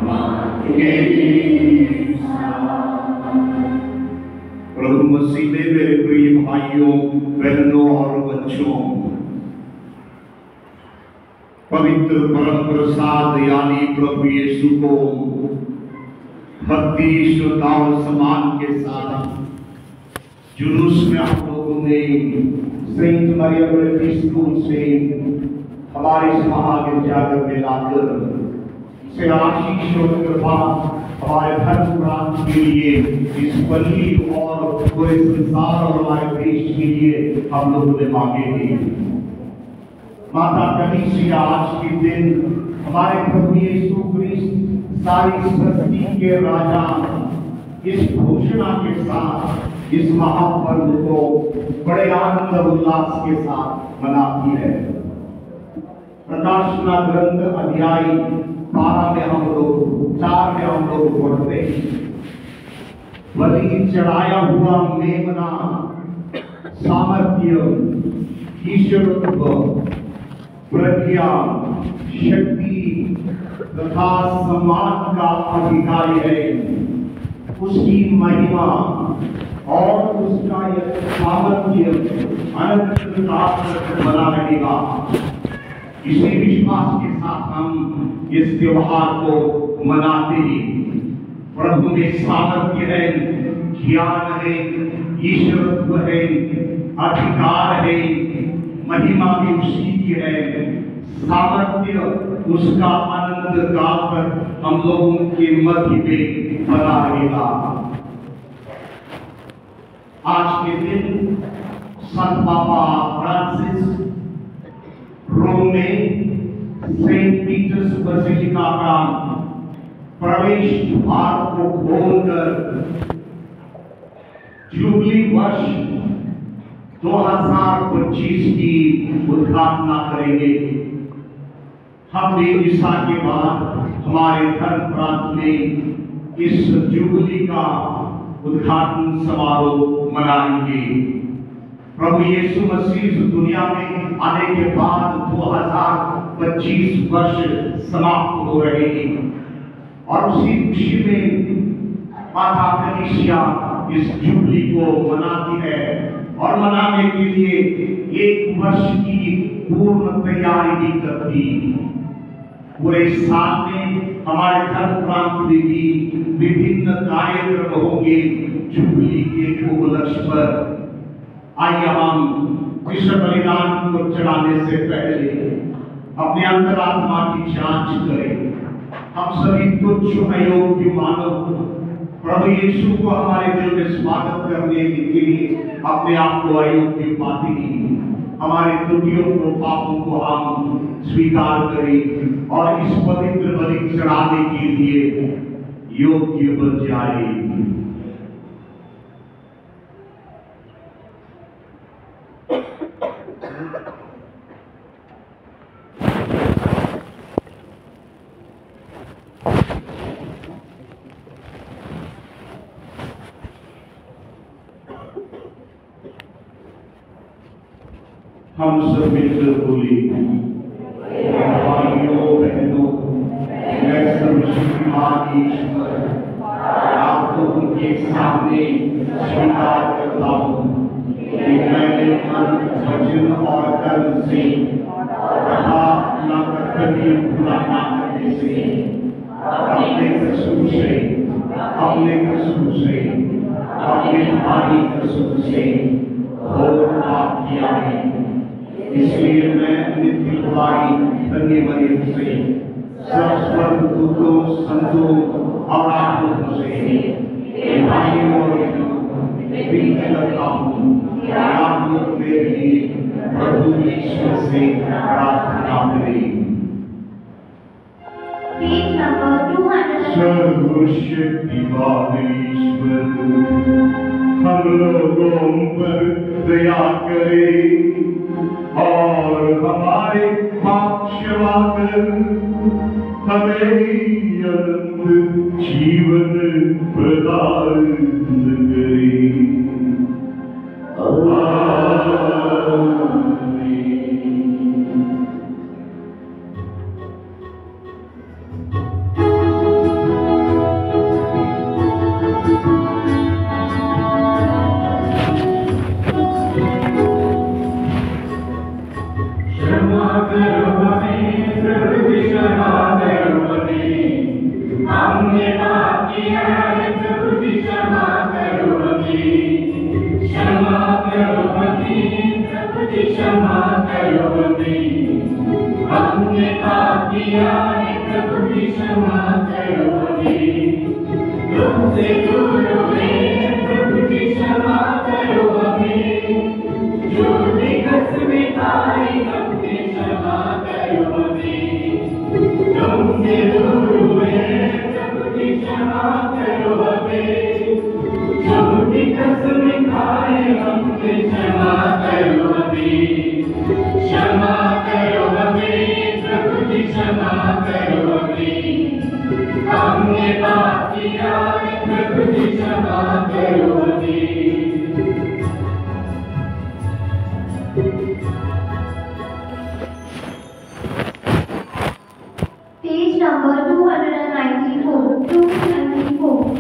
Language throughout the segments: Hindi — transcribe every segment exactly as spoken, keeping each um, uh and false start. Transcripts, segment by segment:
प्रभु मसीह में मेरे प्रिय भाइयों बहनों और बच्चों, पवित्र परम प्रसाद यानी प्रभु यीशु को भक्ति श्रद्धा और सम्मान के साथ जुलूस में हम लोगों ने सेंट मरियम स्कूल से हमारे इस महाविद्यालय में लाकर से आशीष और कृपा हमारे धर्म प्रांत के लिए, इस बलि और पूरे संसार और हमारे देश के लिए हम लोगों ने मांगे हैं। माता कलीसिया आज के दिन हमारे प्रभु यीशु क्रिस्त सारी सृष्टि के राजा इस घोषणा के साथ इस महापर्व को बड़े आनंद और उल्लास के साथ मनाती है। प्रकाशना ग्रंथ अध्याय बारह में हम लोग चार में हम लोग पढ़ते बलि चढ़ाया हुआ मेमना सामर्थ्य, ईश्वरत्व, प्रज्ञा, शक्ति तथा सम्मान का अधिकारी है। उसकी महिमा और उसका यह सामर्थ्य अनंत काल तक बना रहेगा। इसी विश्वास के साथ हम इस त्योहार को मनाते हैं। प्रभु में सामर्थ्य है, ज्ञान है, ईश्वरत्व है, अधिकार है, महिमा भी उसी की है, सामर्थ्य उसका अनंत काल तक हम लोगों के मध्य में बना रहेगा। आज के दिन संत पापा फ्रांसिस रोम में सेंट पीटर्स बसिलिका का प्रवेश द्वार को खोलकर जुबली वर्ष दो हज़ार पच्चीस की उद्घाटना करेंगे। हम ईसा के बाद हमारे धर्म प्रांत में इस जुबली का उद्घाटन समारोह मनाएंगे। प्रभु यीशु मसीह इस दुनिया में आने के बाद दो हज़ार पच्चीस वर्ष समाप्त हो रहे हैं और उसी खुशी में माता कलीसिया इस जुबली को मनाती है और मनाने के लिए एक वर्ष की पूर्ण तैयारी भी करती। पूरे साल में हमारे धर्म प्रांत में भी विभिन्न कार्यक्रम होंगे जुबली के उपलक्ष्य पर। आइए हम कृष्ण बलिदान को चढ़ाने से पहले अपने अंतरात्मा की जांच करें। हम सभी तुच्छ अयोग्य मानव प्रभु यीशु को हमारे दिल में स्वागत करने के लिए अपने आप को अयोग्य पाते हैं। हमारे त्रुटियों को, पापों को हम स्वीकार करें और इस पवित्र बलि चढ़ाने के लिए योग्य बन जाए। हम सब मिलकर बोले, भाइयों बहनों, मैं सर्वशक्तिमान ईश्वर आपको उनके सामने स्वीकार करता हूँ कि मैंने मन, वचन और कर्म से तथा अपना कर्तव्य पूरा न करने से, अपने कसूर से अपने कसूर से अपने भाई कसूर से घोर पाप किया है। इसलिए मैं नित्य बुराई करने वाले से सब स्वर्ग दूतों, संतों और आप लोगों से भाइयों और विनती करता हूँ कि आप लोग मेरे लिए प्रभु ईश्वर से प्रार्थना करें। सर्वशक्तिमान ईश्वर हम लोगों पर दया करे और हमारे पाप क्षमा कर हमें अनंत जीवन प्रदान करे। आमीन। क्षमा करो हमें, प्रभु जी क्षमा करो हमें, हमने पाप किया है, प्रभु जी क्षमा करो हमें, क्षमा करो हमें, प्रभु जी क्षमा करो हमें, हमने पाप किया है, प्रभु जी क्षमा करो हमें, तुमसे दूर हुए, प्रभु जी क्षमा करो हमें, जो भी कसमें खाई हमने क्षमा करो हमें, तुमसे दूर हुए, प्रभु जी क्षमा करो हमें, जो भी कसमें खाई हमने क्षमा करो हमें, क्षमा करो हमें, प्रभु जी क्षमा करो हमें, हमने पाप किया है, प्रभु जी क्षमा करो हमें। Page number two hundred ninety-four. two ninety-four.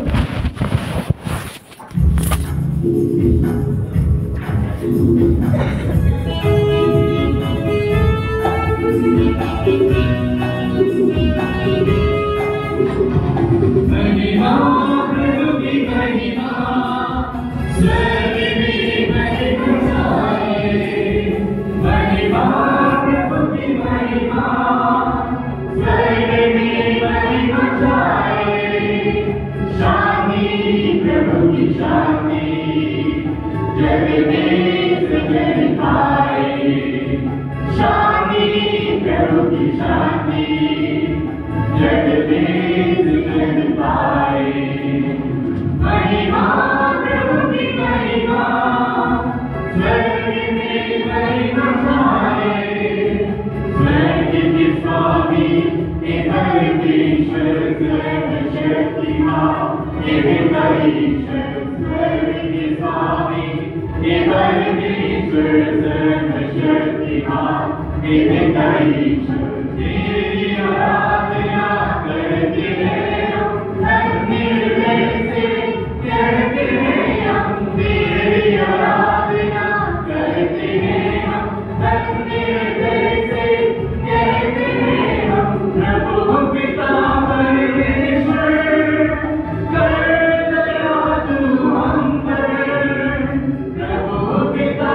महिमा प्रभु की महिमा, स्वर्ग में महिमा जाए, महिमा प्रभु की महिमा, स्वर्ग में महिमा जाए, शांति प्रभु की शांति, जग में सजन पाए, शांति प्रभु की शांति, जग में सजन पाए, महिमा प्रभु की महिमा, स्वर्ग में महिमा जाए, स्वर्ग के स्वामी हे परमेश्वर सर्वशक्तिमान, हे परमेश्वर स्वर्ग के स्वामी हे परमेश्वर सर्वशक्तिमान, हे परमेश्वर तेरी आराधना करते हैं हम, निर्भय से कहते हैं हम, तेरी आराधना करते हैं हम, निर्भय से कहते हैं हम, प्रभु पिता परमेश्वर कर दया तू हम पर, प्रभु पिता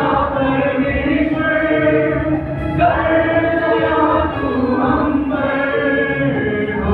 परमेश्वर कर दया तू हम पर,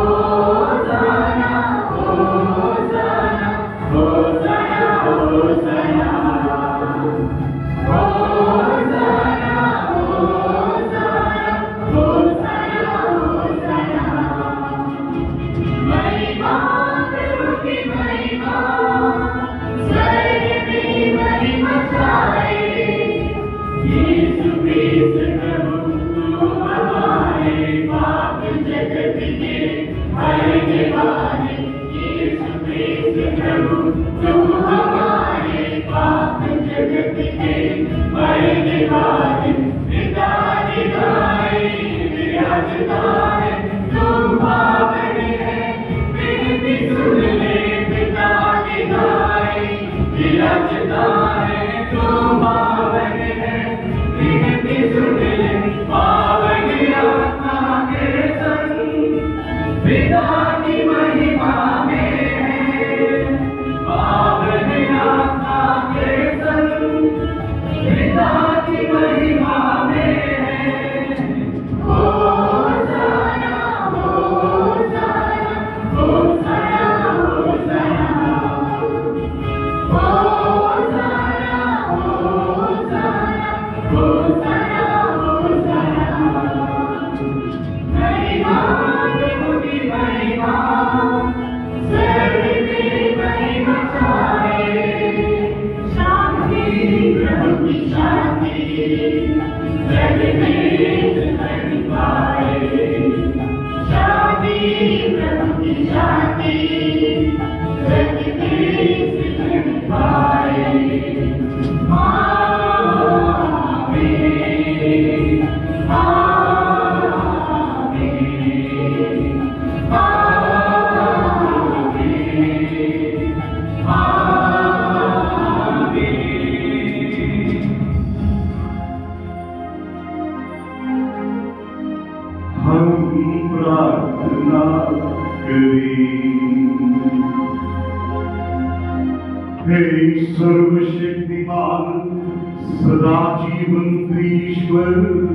हे सर्वशक्तिमान सदा जीवंत ईश्वर,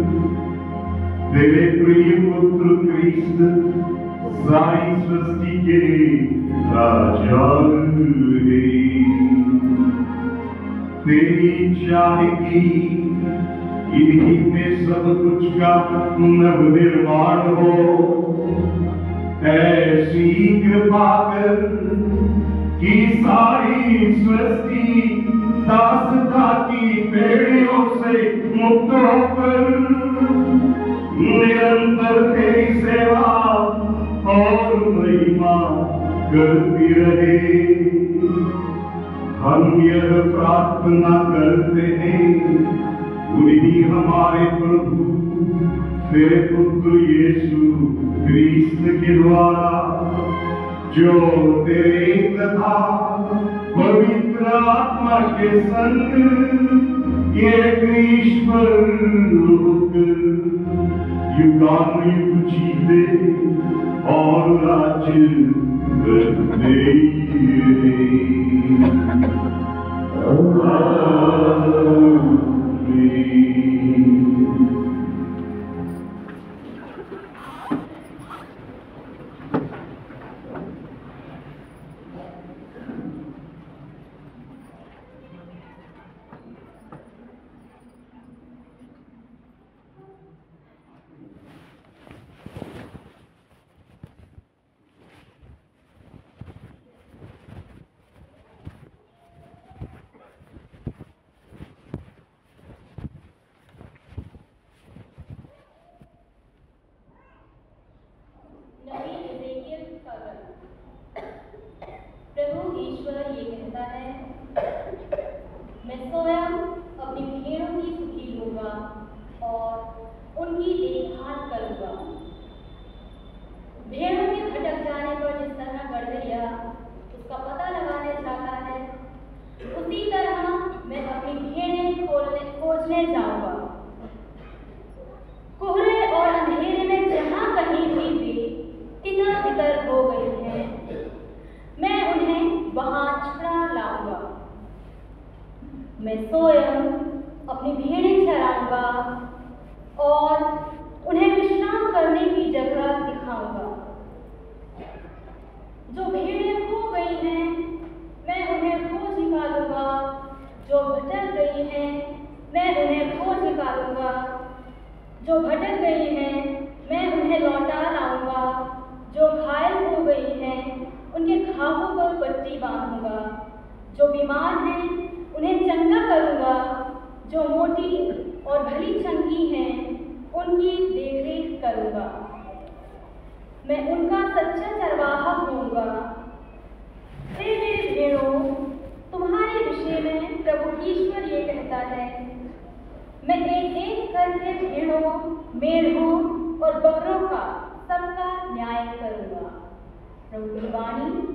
तेरे प्रिय पुत्र क्रिस्त सारी सृष्टि के राजा है। तेरी इच्छा है कि इन्हीं में सब कुछ का नव निर्माण हो। ऐसी कृपा कर कि सारी सृष्टि दासता की बेड़ियों से मुक्त होकर निरंतर तेरी सेवा और महिमा करती रहे। हम यह प्रार्थना करते हैं उन्हीं हमारे प्रभु तेरे पुत्र यीशु क्रिस्त के द्वारा, जो तेरे तथा पवित्र आत्मा के संग एक ईश्वर होकर युगानुयुग जीते और राज्य करते प्रभु ईश्वर ये कहता है, मैं स्वयं अपनी भेड़ों की सुखी लूंगा और उनकी देखभाल करूंगा। भेड़ों के भटक जाने पर जिस तरह गड़बड़िया उसका पता लगाने जाता है, उसी तरह मैं अपनी भेड़ें खोजने जाऊंगा। कोहरे और अंधेरे में जहां कहीं भी वे तितर बितर हो गई हैं, मैं उन्हें वहां छुड़ा लाऊंगा। मैं स्वयं अपनी भेड़ें चराऊंगा और उन्हें विश्राम करने की जगह दिखाऊंगा। जो भेड़ें खो गई हैं, मैं उन्हें खोज निकालूंगा। जो भटक गई हैं, मैं उन्हें खोज निकालूंगा। जो भटक गई हैं, मैं उन्हें लौटा लाऊंगा। जो घायल हो गई हैं, उनके घावों पर पट्टी बांधूंगा। जो बीमार हैं, उन्हें चंगा करूंगा। जो मोटी और भली चंगी हैं, उनकी देखरेख करूंगा। मैं उनका सच्चा चरवाहा होऊंगा। हे मेरे भेड़ों, तुम्हारे विषय में प्रभु ईश्वर ये कहता है, मैं एक एक करके भेड़ों, मेढ़ों और बकरों का सबका न्याय करूंगा। प्रभु की वाणी।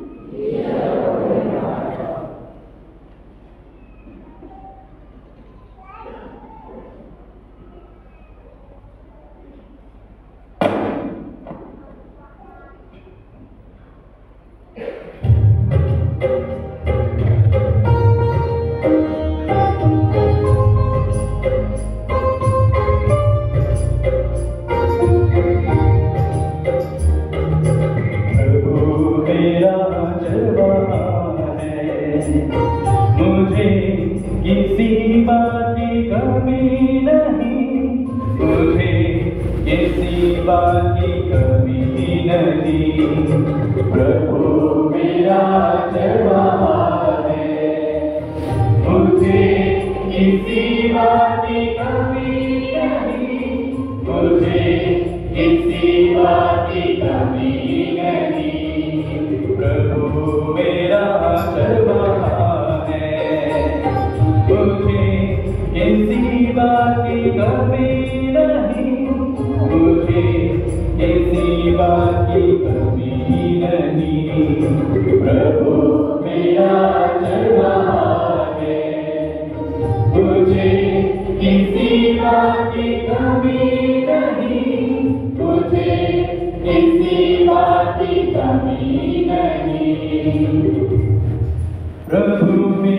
मुझे किसी बात की कमी नहीं, मुझे किसी बात की कमी नहीं। प्रभु मेरा चरवाहा है, मुझे किसी बात की कमी नहीं, मुझे किसी बात की कमी नहीं। प्रभु मेरा चरवाहा है, मुझे किसी बात की कमी नहीं, मुझे किसी बात की कमी नहीं। प्रभु मेरा चरवाहा है, मुझे किसी बात की कमी नहीं, मुझे किसी बात की कमी नहीं। प्रभु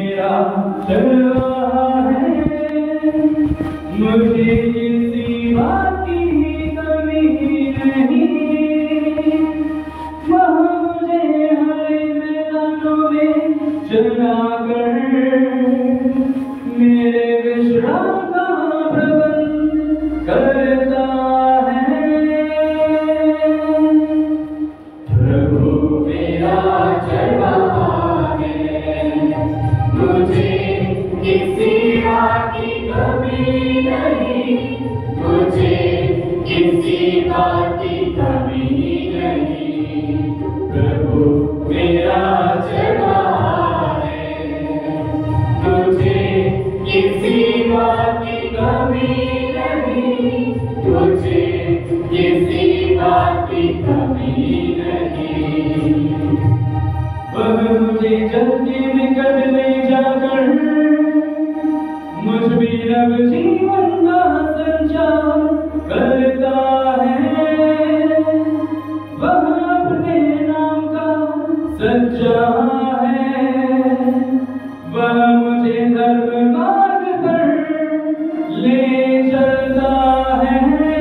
की कमी नहीं। वह मुझे जल्दी निकट ले जाकर मुझ में रब जीवन का संचार करता है। वह अपने नाम का सच्चा है। वह मुझे धर्म मार्ग पर ले चलता है।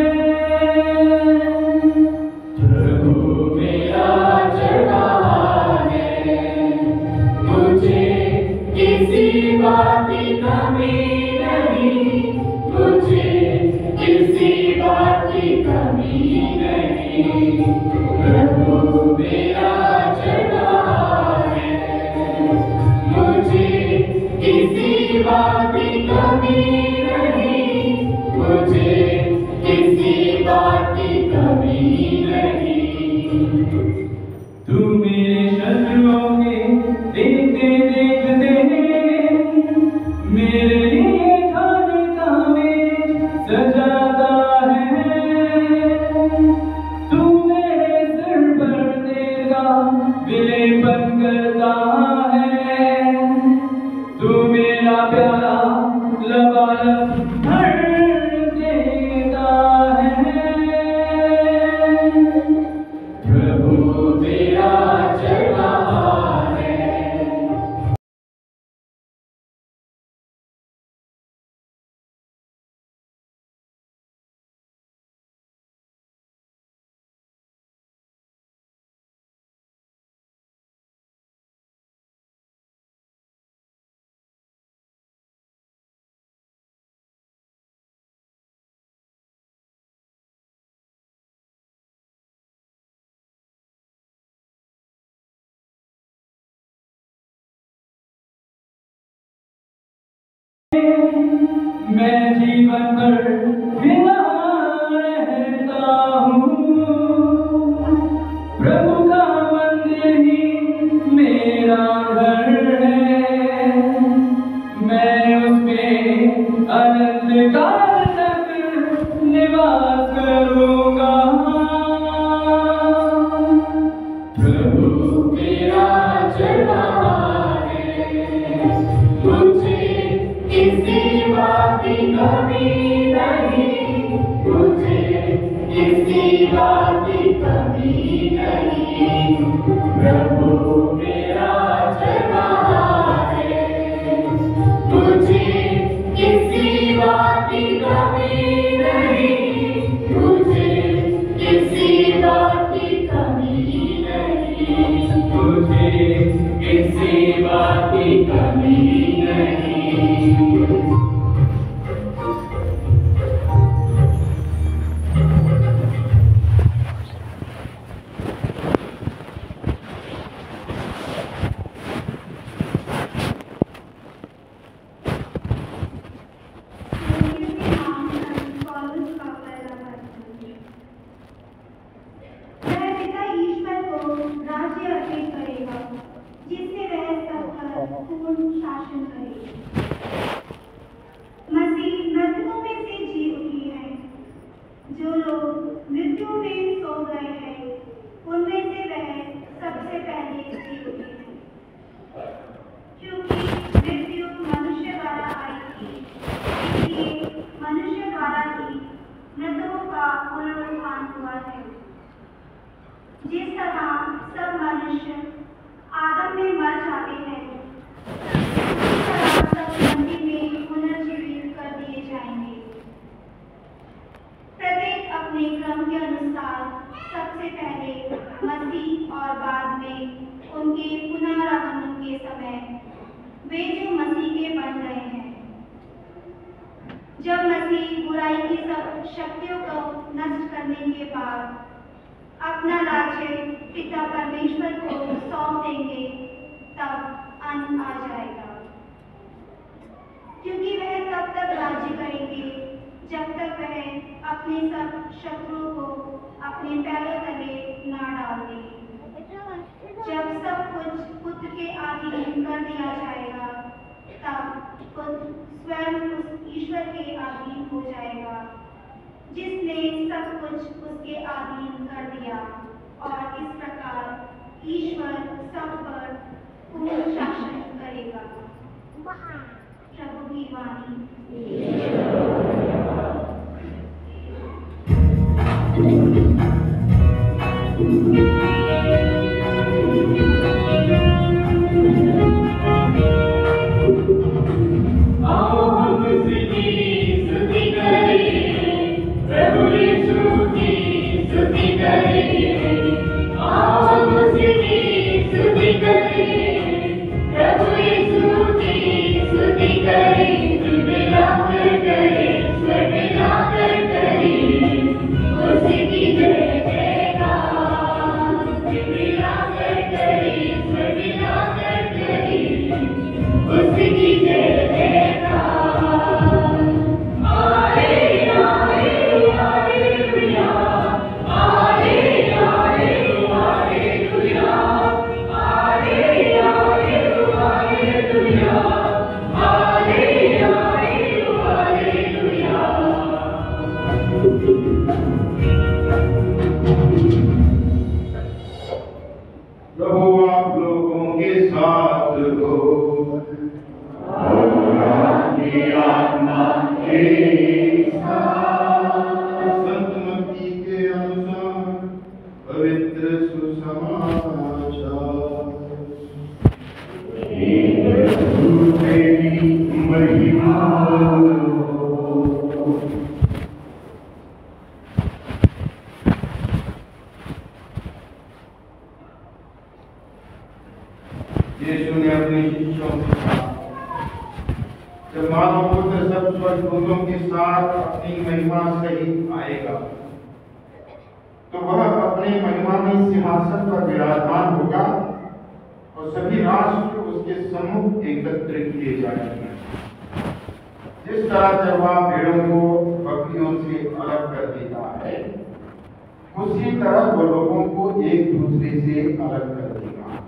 प्रभु मेरा चढ़ा है, मुझे किसी बात की कमी नहीं। मुझे किसी बात की कमी नहीं। प्रभु मेरा चढ़ा है, मुझे किसी बात की कमी नहीं। मुझे किसी बात की कमी नहीं। तू मेरे शत्रुओं के देखते देखते मेरे लिए खाने का मेज सजाता है। तू मेरे सिर पर तेल का विलेपन करता है। तू मेरा प्याला लबालब भर देता है। प्रभु मेरा चढ़ा है। मैं जीवन भर बिना रहता हूँ। प्रभु का मंदिर ही मेरा घर है। मैं उसमें अनंत काल तक निवास करूँगा। प्रभु मेरा चढ़ा है, मुझे किसी बात की कमी नहीं। मुझे किसी बात की कमी नहीं। प्रभु मेरा चढ़ा है, मुझे किसी बात की कमी नहीं। मुझे किसी बात की कमी नहीं। मुझे किसी बात की कमी नहीं। जिस तरह सब मनुष्य आदम में मर जाते हैं, उसी तरह सब मसीह में पुनर्जीवित कर दिए जाएंगे। प्रत्येक अपने क्रम के अनुसार सबसे पहले मसीह और बाद में उनके पुनरागमन के समय वे जो मसीह के बन गए हैं। जब मसीह बुराई की सब शक्तियों को नष्ट करने के बाद अपना राज्य पिता परमेश्वर को सौंप देंगे, तब अंत आ जाएगा। क्योंकि वह तब तक राज्य करेंगे जब तक वह अपने सब शत्रुओं को अपने पैरों तले ना डाल दे। जब सब कुछ पुत्र के अधीन कर दिया जाएगा, तब पुत्र स्वयं उस ईश्वर के अधीन हो जाएगा जिसने सब कुछ उसके अधीन कर कर दिया और इस प्रकार ईश्वर सब पर पूर्ण शासन करेगा। प्रभु की वाणी। यीशु ने अपने शिष्यों से कहा, जब मानव पुत्र सब स्वर्गदूतों के साथ अपनी महिमा सहित आएगा तो वह अपने महिमा में सिंहासन पर विराजमान होगा और सभी राष्ट्र उसके सम्मुख एकत्र किए जाएंगे। जिस तरह चरवाहा भेड़ों को बकरियों से अलग कर देता है, उसी तरह वो लोगों को एक दूसरे से अलग कर देगा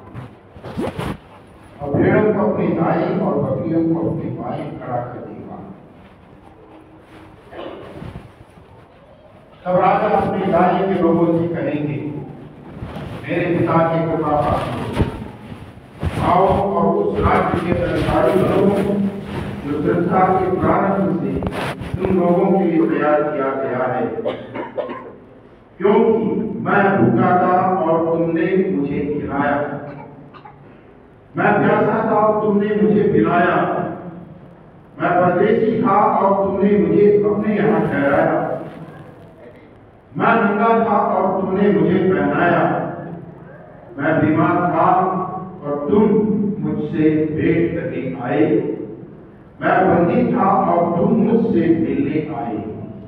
और भेड़ों को अपनी दाएं और बकरियों को अपनी बाएं खड़ा कर देगा। तब राजा अपनी दाएं के लोगों से कहेंगे, मेरे पिता की कृपा पाओ, आओ और उस राज्य के अधिकारी बनो जो संसार के प्रारंभ से तुम लोगों के लिए तैयार किया गया है। क्योंकि मैं भूखा था और तुमने मुझे खिलाया, मैं प्यासा था और तुमने मुझे पिलाया, मैं परदेशी था और तुमने मुझे अपने यहाँ ठहराया, मैं नंगा था और तुमने मुझे पहनाया, मैं बीमार था और तुम मुझसे भेंट करने आए, मैं बंदी था और तुम मुझसे मिलने आए।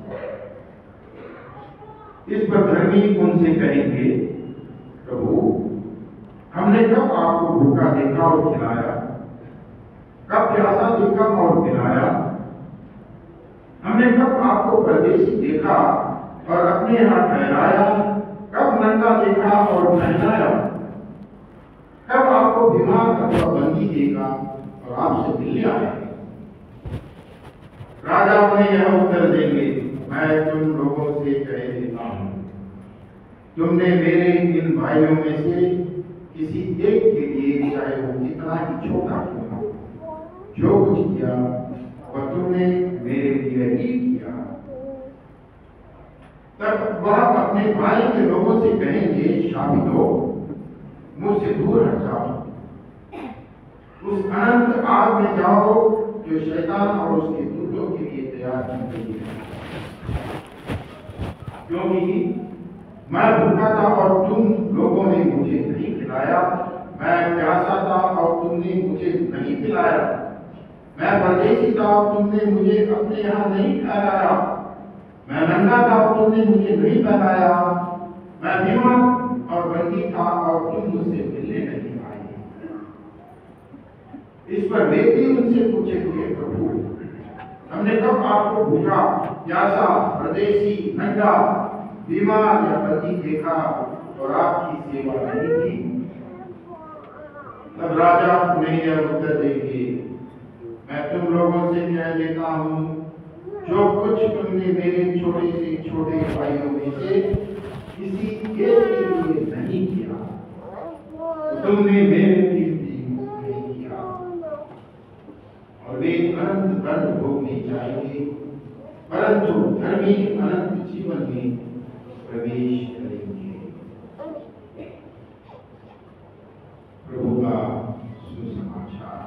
इस पर धर्मी उनसे कहेंगे, प्रभु हमने कब आपको भूखा देखा और खिलाया, कब प्यासा देखा और पिलाया, हमने कब आपको परदेशी देखा और अपने यहाँ ठहराया, कब नंगा देखा और पहनाया, कब आपको बीमार अथवा बंदी देखा और आपसे मिलने आए। राजा उन्हें यह उत्तर देंगे, मैं तुम लोगों से कह देता हूं, तुमने मेरे इन भाइयों में से किसी एक के लिए, चाहे वो कितना ही छोटा क्यों हो, जो कुछ किया वह तुमने मेरे लिए ही किया। तब वह अपने भाई के लोगों से कहेंगे, शाबितो मुझसे दूर हट जाओ, उस अनंत आग में जाओ जो शैतान और उसके दूतों के लिए तैयार की गई है। क्योंकि मैं भूखा था और तुम लोगों ने मुझे नहीं खिलाया, मैं प्यासा था और तुमने मुझे नहीं पिलाया, मैं परदेशी था और तुमने मुझे अपने यहाँ नहीं ठहराया, मैं नंगा था और तुमने मुझे नहीं पहनाया, मैं बीमार और बंदी था और तुम मुझसे मिलने नहीं आए। इस पर वे भी उनसे पूछेंगे, प्रभु हमने कब आपको भूखा, प्यासा, परदेशी, नंगा, बीमार या बंदी देखा और आपकी सेवा नहीं की। तब राजा उन्हें यह उत्तर देंगे, मैं तुम लोगों से कह देता हूँ, जो कुछ तुमने मेरे छोटे से छोटे भाइयों में से किसी तुमने मेरे लिए भी नहीं किया, और वे अनंत दंड भोगने जाएंगे, परंतु धर्मी अनंत जीवन में प्रवेश करेंगे। प्रभु का सुसमाचार।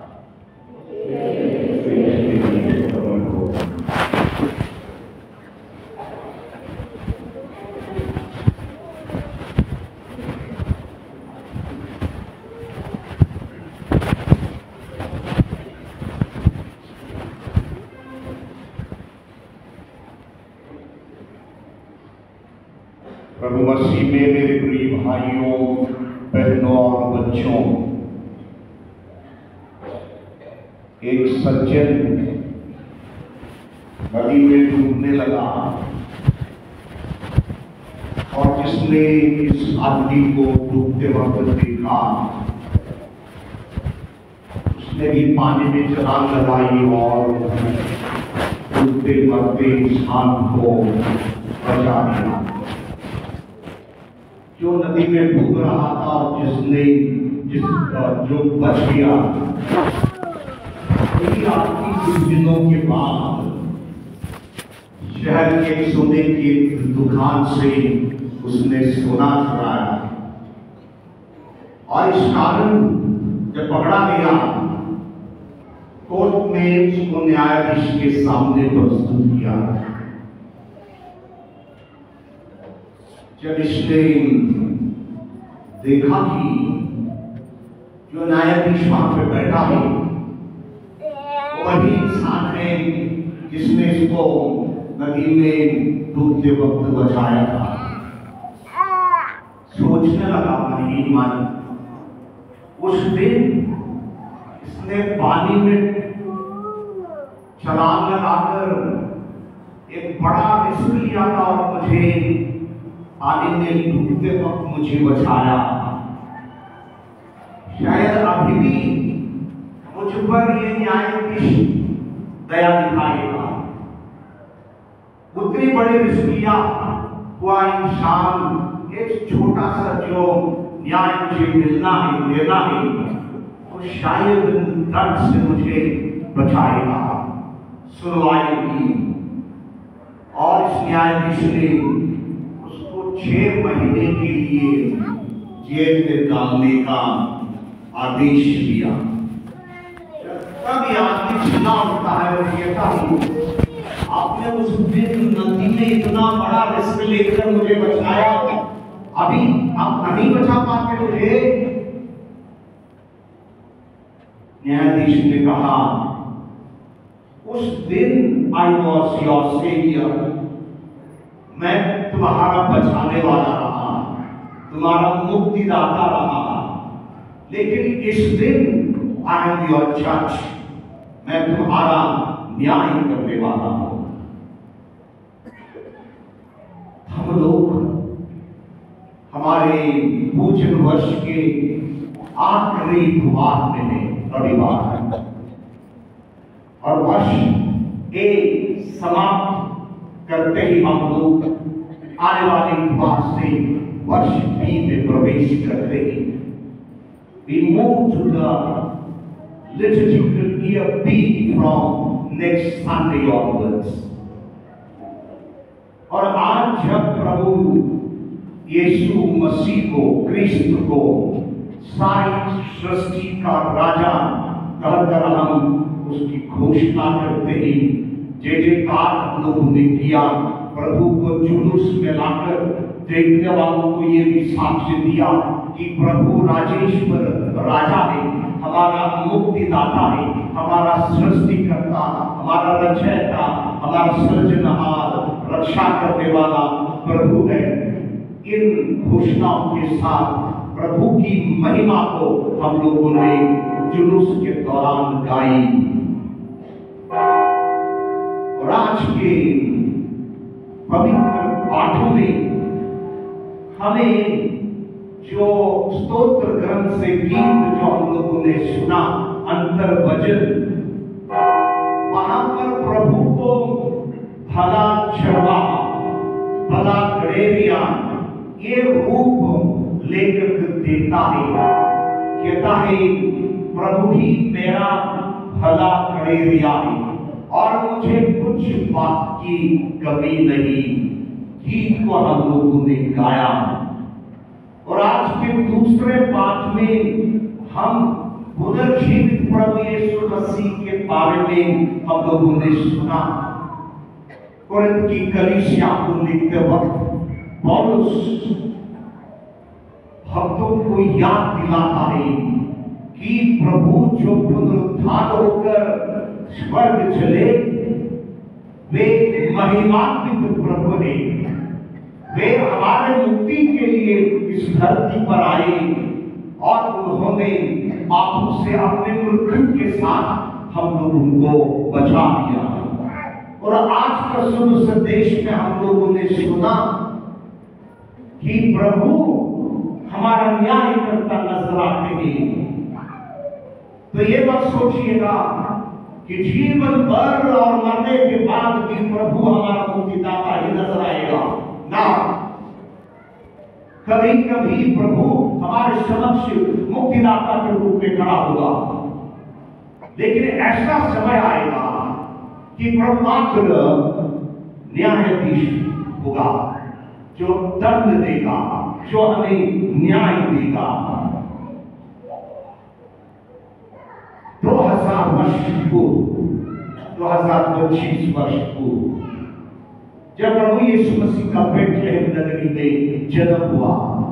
प्रभु मसीह में मेरे प्रिय भाइयों, बहनों और बच्चों, एक सज्जन नदी में डूबने लगा और जिसने इस आदमी को डूबते वक्त देखा, उसने भी पानी में छलांग लगाई और डूबते मरते इंसान को बचा लिया। जो नदी में डूब रहा था और जिसने जिस जो बच गया, वही आदमी कुछ दिनों के बाद शहर के सोने की दुकान से उसने सोना चुराया और इस कारण जब पकड़ा गया, कोर्ट में उसको न्यायाधीश के सामने प्रस्तुत किया। जब इसने देखा कि जो न्यायाधीश वहां पे बैठा है वो वही इंसान है जिसने इसको नदी में डूबते वक्त बचाया था, सोचने लगा मन ही मन, उस दिन इसने पानी में छलांग लगाकर एक बड़ा रिस्क लिया था और मुझे पानी में डूबते वक्त मुझे बचाया। शायद अभी भी मुझ पर ये न्यायाधीश दया दिखाएगा। उतनी बड़ी रिस्क लिया हुआ इंसान, एक छोटा सा जो न्याय मुझे मिलना है, देना है, तो शायद दर्द से मुझे बचाएगा, सुनवाएगी। और इस न्यायाधीश ने छह महीने के लिए जेल में डालने का आदेश दिया। तब आदमी चिल्ला उठता है और कहता हूँ, आपने उस दिन नदी में इतना बड़ा रिस्क लेकर मुझे बचाया, अभी आप नहीं बचा पाते मुझे। न्यायाधीश ने कहा, उस दिन आई वॉज योर सेवियर, मैं तुम्हारा बचाने वाला रहा, तुम्हारा मुक्तिदाता रहा, लेकिन इस दिन आई एम योर जज, मैं तुम्हारा न्याय करने वाला हूं। हम लोग हमारे भोजन वर्ष के आखिरी बुधवार में है, रविवार, और वर्ष एक समाप्त करते ही हम लोग आने वाले इतवार से वर्ष बी में प्रवेश करते हैं। We move to the liturgical year B from next Sunday onwards. और आज जब प्रभु यीशु मसीह को, क्रिस्त को सारी सृष्टि का राजा कहकर हम उसकी घोषणा करते हैं, जय जयकार हम लोगों ने किया, प्रभु को जुलूस में लाकर देखने वालों को ये भी साक्ष्य दिया कि प्रभु राजेश्वर राजा है, हमारा मुक्तिदाता है, हमारा सृष्टिकर्ता, हमारा रचयिता, हमारा सृजनहार, रक्षा करने वाला प्रभु है। इन घोषणाओं के साथ प्रभु की महिमा को हम लोगों ने जुलूस के दौरान गाई। और आज के पवित्र पाठों में हमें जो स्तोत्र ग्रंथ से गीत जो हम लोगों ने सुना, अंतर भजन, वहां पर प्रभु को भला चढ़वा, भला गड़ेरिया ये रूप लेकर देता है कहता है प्रभु ही मेरा भला करे रियाई और मुझे कुछ बात की कमी नहीं। गीत को हम लोगों ने गाया और आज के दूसरे पाठ में हम पुनर्जीवित प्रभु यीशु मसीह के बारे में हम लोगों ने सुना। कोरिन्थ की कलीसिया को लिखते वक्त पौलुस भक्तों को याद दिलाता है कि प्रभु जो पुनरुत्थान होकर स्वर्ग चले, वे महिमान्वित प्रभु ने, वे हमारे मुक्ति के लिए इस धरती पर आए और उन्होंने पापों से अपने मृत्यु के साथ हम लोगों को बचा लिया। और आज का शुभ संदेश में हम लोगों ने सुना कि प्रभु हमारा न्याय करता नजर आते हैं। तो ये मत सोचिएगा कि जीवन भर और मरने के बाद भी प्रभु हमारा मुक्तिदाता ही नजर आएगा। ना, कभी कभी प्रभु हमारे समक्ष मुक्तिदाता के रूप में खड़ा होगा, लेकिन ऐसा समय आएगा कि प्रभु मात्र न्यायाधीश होगा, जो दंड देगा, जो हमें न्याय देगा। दो हजार वर्ष को, दो हजार पच्चीस वर्ष को जब प्रभु यीशु मसीह का बेथलेहम नगरी में जन्म हुआ,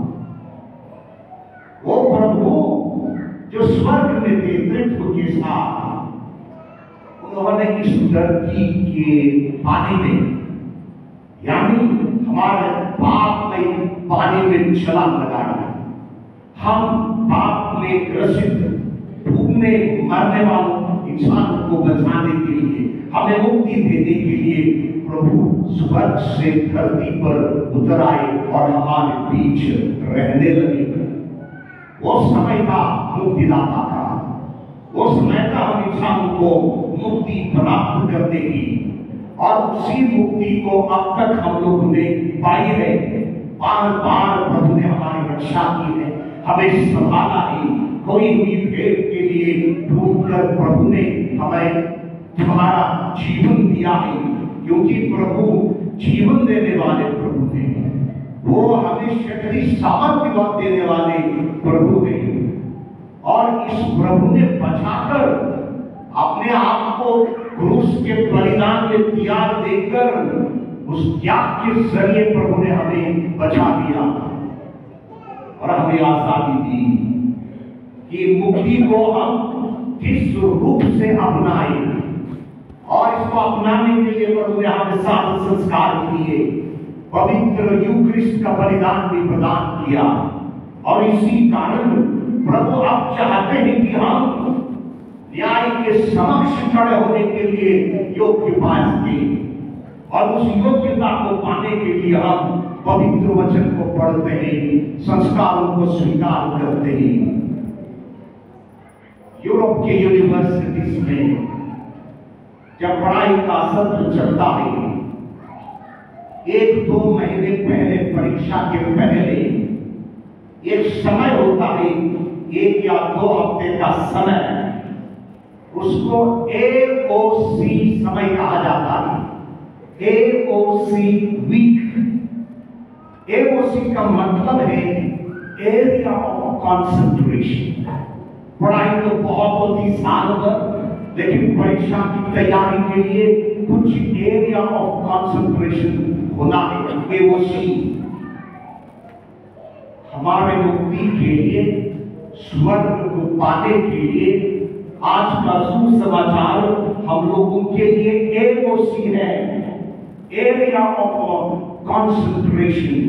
वो प्रभु जो स्वर्ग में थे त्रित्व के साथ, उन्होंने इस धरती के पानी में, यानी हमारे पाप में पानी में छलांग लगाया। हम पाप में ग्रसित डूबने मरने वालों इंसान को बचाने के लिए, हमें मुक्ति देने के लिए प्रभु स्वर्ग से धरती पर उतर आए और हमारे बीच रहने लगे। वो समय था मुक्तिदाता का, वो समय था हम इंसानों को मुक्ति प्राप्त करने की, और उसी मुक्ति को अब तक हम लोगों ने पाई है। बार बार प्रभु ने हमारी रक्षा की है, हमें संभाला है। कोई भी भेद के लिए ढूंढकर प्रभु ने हमें तुम्हारा जीवन दिया है, क्योंकि प्रभु जीवन देने वाले प्रभु हैं। वो हमें शक्ति सामर्थ्य देने वाले प्रभु हैं, और इस प्रभु ने बचाकर अपने आप को क्रूस के बलिदान में त्याग देकर उस त्याग के जरिए प्रभु ने हमें बचा लिया और हमें आजादी दी कि मुक्ति को हम किस रूप से अपनाए। और इसको अपनाने के लिए प्रभु ने हमें सात संस्कार किए, पवित्र यूक्रिस्ट का बलिदान भी प्रदान किया। और इसी कारण प्रभु अब चाहते हैं कि हम न्याय के समक्ष खड़े होने के लिए योग्य पाए सके, और उस योग्यता को पाने के लिए हम पवित्र वचन को पढ़ते हैं, संस्कारों को स्वीकार करते हैं। यूरोप के यूनिवर्सिटीज में जब पढ़ाई का सत्र चलता है, एक दो महीने पहले, परीक्षा के पहले एक समय होता है, एक या दो हफ्ते का समय, उसको ए ओ सी समय कहा जाता है। ए ओ सी वीक। ए ओ सी का मतलब है एरिया ऑफ कंसंट्रेशन। पढ़ाई तो बहुत होती साल भर, लेकिन परीक्षा की तैयारी के लिए कुछ एरिया ऑफ कंसंट्रेशन होना है। ए ओ सी हमारे मुक्ति के लिए, स्वर्ग को पाने के लिए आज का सुसमाचार हम लोगों के लिए ए ओ सी है, एरिया ऑफ कंसंट्रेशन।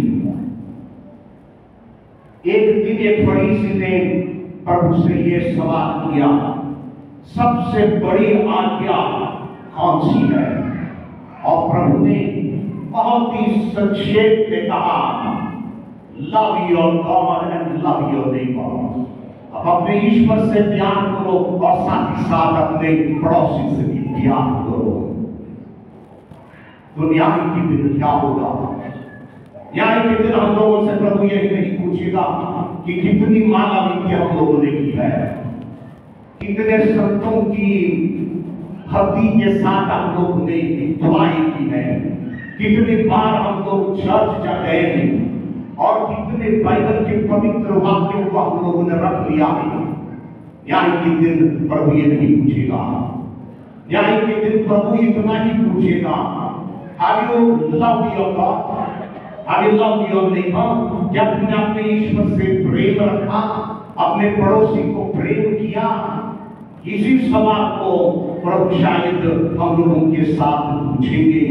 एक दिन एक फरीसी ने प्रभु से यह सवाल किया, सबसे बड़ी आज्ञा कौन सी है? और प्रभु ने बहुत ही संक्षेप में कहा, love your God and love your neighbour. अब अपने ईश्वर से प्यार करो और साथ ही साथ अपने पड़ोसी से भी प्यार करो। तो न्याय की दिन क्या होगा? न्याय के दिन हम लोगों से प्रभु यही नहीं पूछेगा कि कितनी माला विद्या हम लोगों ने की है, कितने संतों की भक्ति के साथ हम लोग ने दुआएं की है, कितनी बार हम लोग चर्च जा गए हैं और कितने बाइबल के पवित्र वाक्यों को हम लोगों ने रख लिया है। न्याय के दिन प्रभु ये नहीं पूछेगा, न्याय के दिन प्रभु इतना ही पूछेगा, Have you loved your God? Have you loved your neighbor? क्या तुमने अपने ईश्वर से प्रेम रखा, अपने पड़ोसी को प्रेम किया? इसी सवाल को प्रभु शायद हम लोगों के साथ पूछेंगे।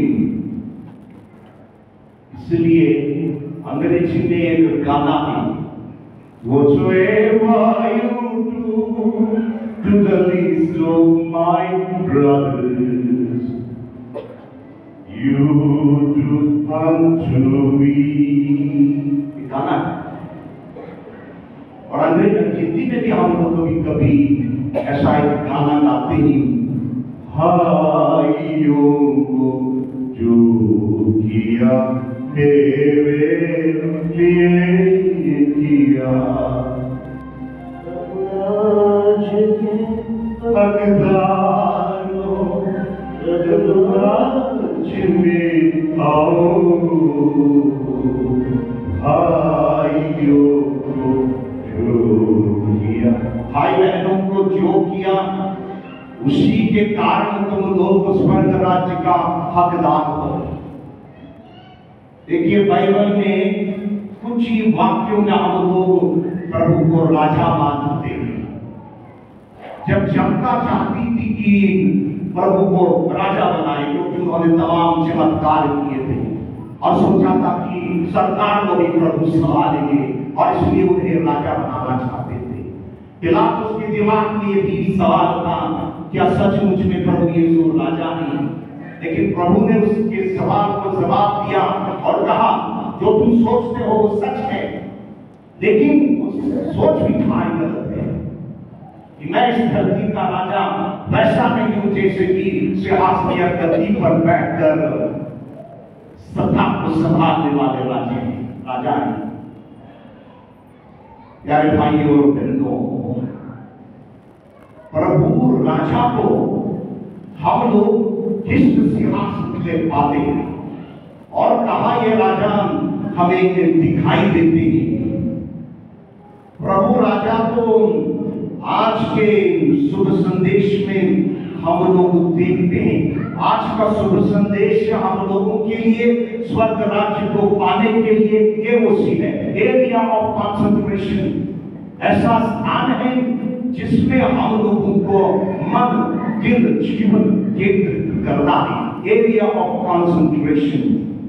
इसलिए अंग्रेजी में एक गाना है, Whatsoever you do to the least of my brothers, you do unto me। गाना और अंग्रेजी हिंदी में भी हम लोग कभी कभी ऐसा एक गाना गाते ही, भाइयों को जो किया मेरे लिए किया, आज के हकदारों राज्य में आओ, भाइयों को जो किया, भाई बहनों को जो किया उसी के कारण तुम लोग स्वर्ग राज्य का हकदार हो। देखिए बाइबल में कुछ ही वाक्यों में हम लोग प्रभु को राजा मानते हैं। जब जनता चाहती थी कि प्रभु को राजा बनाए, क्योंकि उन्होंने तमाम चमत्कार किए थे और सोचा था कि सरकार को भी प्रभु संभालेंगे और इसलिए उन्हें राजा बनाना चाहते थे। पिलातुस के दिमाग में भी सवाल था, क्या सचमुच में प्रभु यीशु राजा नहीं? लेकिन प्रभु ने उसके सवाल को जवाब दिया और कहा, जो तुम सोचते हो वो सच है, लेकिन उस सोच भी तुम्हारी गलत है कि मैं इस धरती का राजा वैसा नहीं हूं जैसे कि सिंहासनीय गद्दी पर बैठकर सत्ता को संभालने वाले राजे राजा हैं। प्यारे भाइयों और बहनों, प्रभु राजा को हम लोग किस सिंहासन पे पाते हैं और कहा ये राजा हमें दिखाई देते हैं। प्रभु राजा को आज के शुभ संदेश में हम लोग देखते हैं। आज का शुभ संदेश हम लोगों के लिए स्वर्ग राज्य को पाने के लिए ये उसी है, एरिया ऑफ कॉन्सेंट्रेशन, ऐसा स्थान है जिसमें हम लोगों को मन, दिल, जीवन केंद्रित करना है, एरिया ऑफ कॉन्सेंट्रेशन।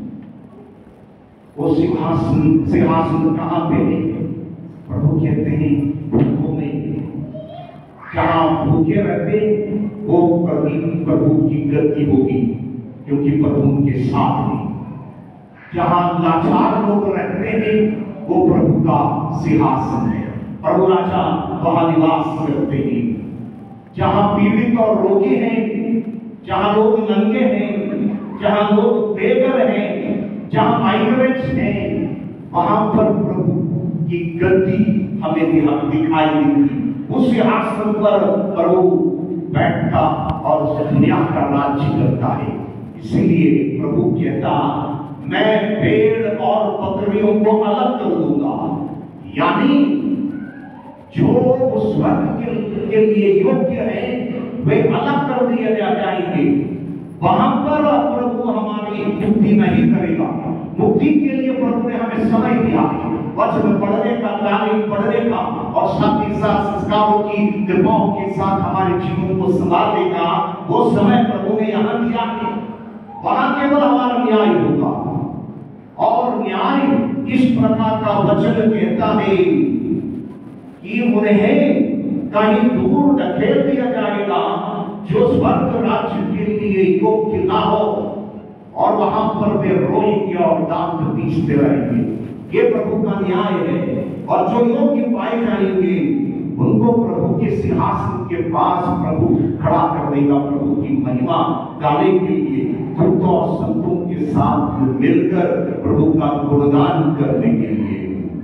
वो सिंहासन सिंहासन कहाँ पे है? प्रभु कहते हैं भूखों में, जहाँ भूखे रहते वो प्रभु प्रभु की गति होगी, क्योंकि प्रभु उनके साथ है। जहाँ लाचार लोग रहते हैं वो प्रभु का सिंहासन है, प्रभु राजा वहां निवास करते हैं। जहाँ पीड़ित और रोगी हैं, जहाँ लोग नंगे हैं, जहाँ लोग बेघर हैं, जहाँ माइग्रेंट्स हैं, वहां पर प्रभु की गद्दी हमें दिखाई देती। उस सिंहासन पर प्रभु बैठता और दुनिया का राज्य करता है। इसीलिए प्रभु कहता, मैं भेड़ और बकरियों को अलग कर दूंगा, यानी जो उस वर्ग के, के लिए योग्य है वे अलग कर दिए जाएंगे। वहां पर प्रभु हमारी मुक्ति नहीं करेगा। मुक्ति के लिए प्रभु ने हमें समय दिया है, वचन पढ़ने का, तालीम पढ़ने का, और साथ ही साथ संस्कारों की कृपाओं के साथ हमारे जीवन को संभाल देगा। वो समय प्रभु ने यहाँ दिया है। वहां केवल हमारा न्याय होगा, और न्याय इस प्रकार का वचन कहता है कि उन्हें कहीं दूर ढकेल दिया जाएगा जो स्वर्ग राज्य के लिए योग्य ना हो, और वहां पर वे रोएंगे और दांत पीसते रहेंगे। ये प्रभु का न्याय है। और जो योग्य पाए जाएंगे उनको प्रभु के सिंहासन के पास प्रभु खड़ा कर देगा, प्रभु की महिमा गाने के लिए, दूतों और संतों के के साथ मिलकर प्रभु का गुणगान करने के लिए।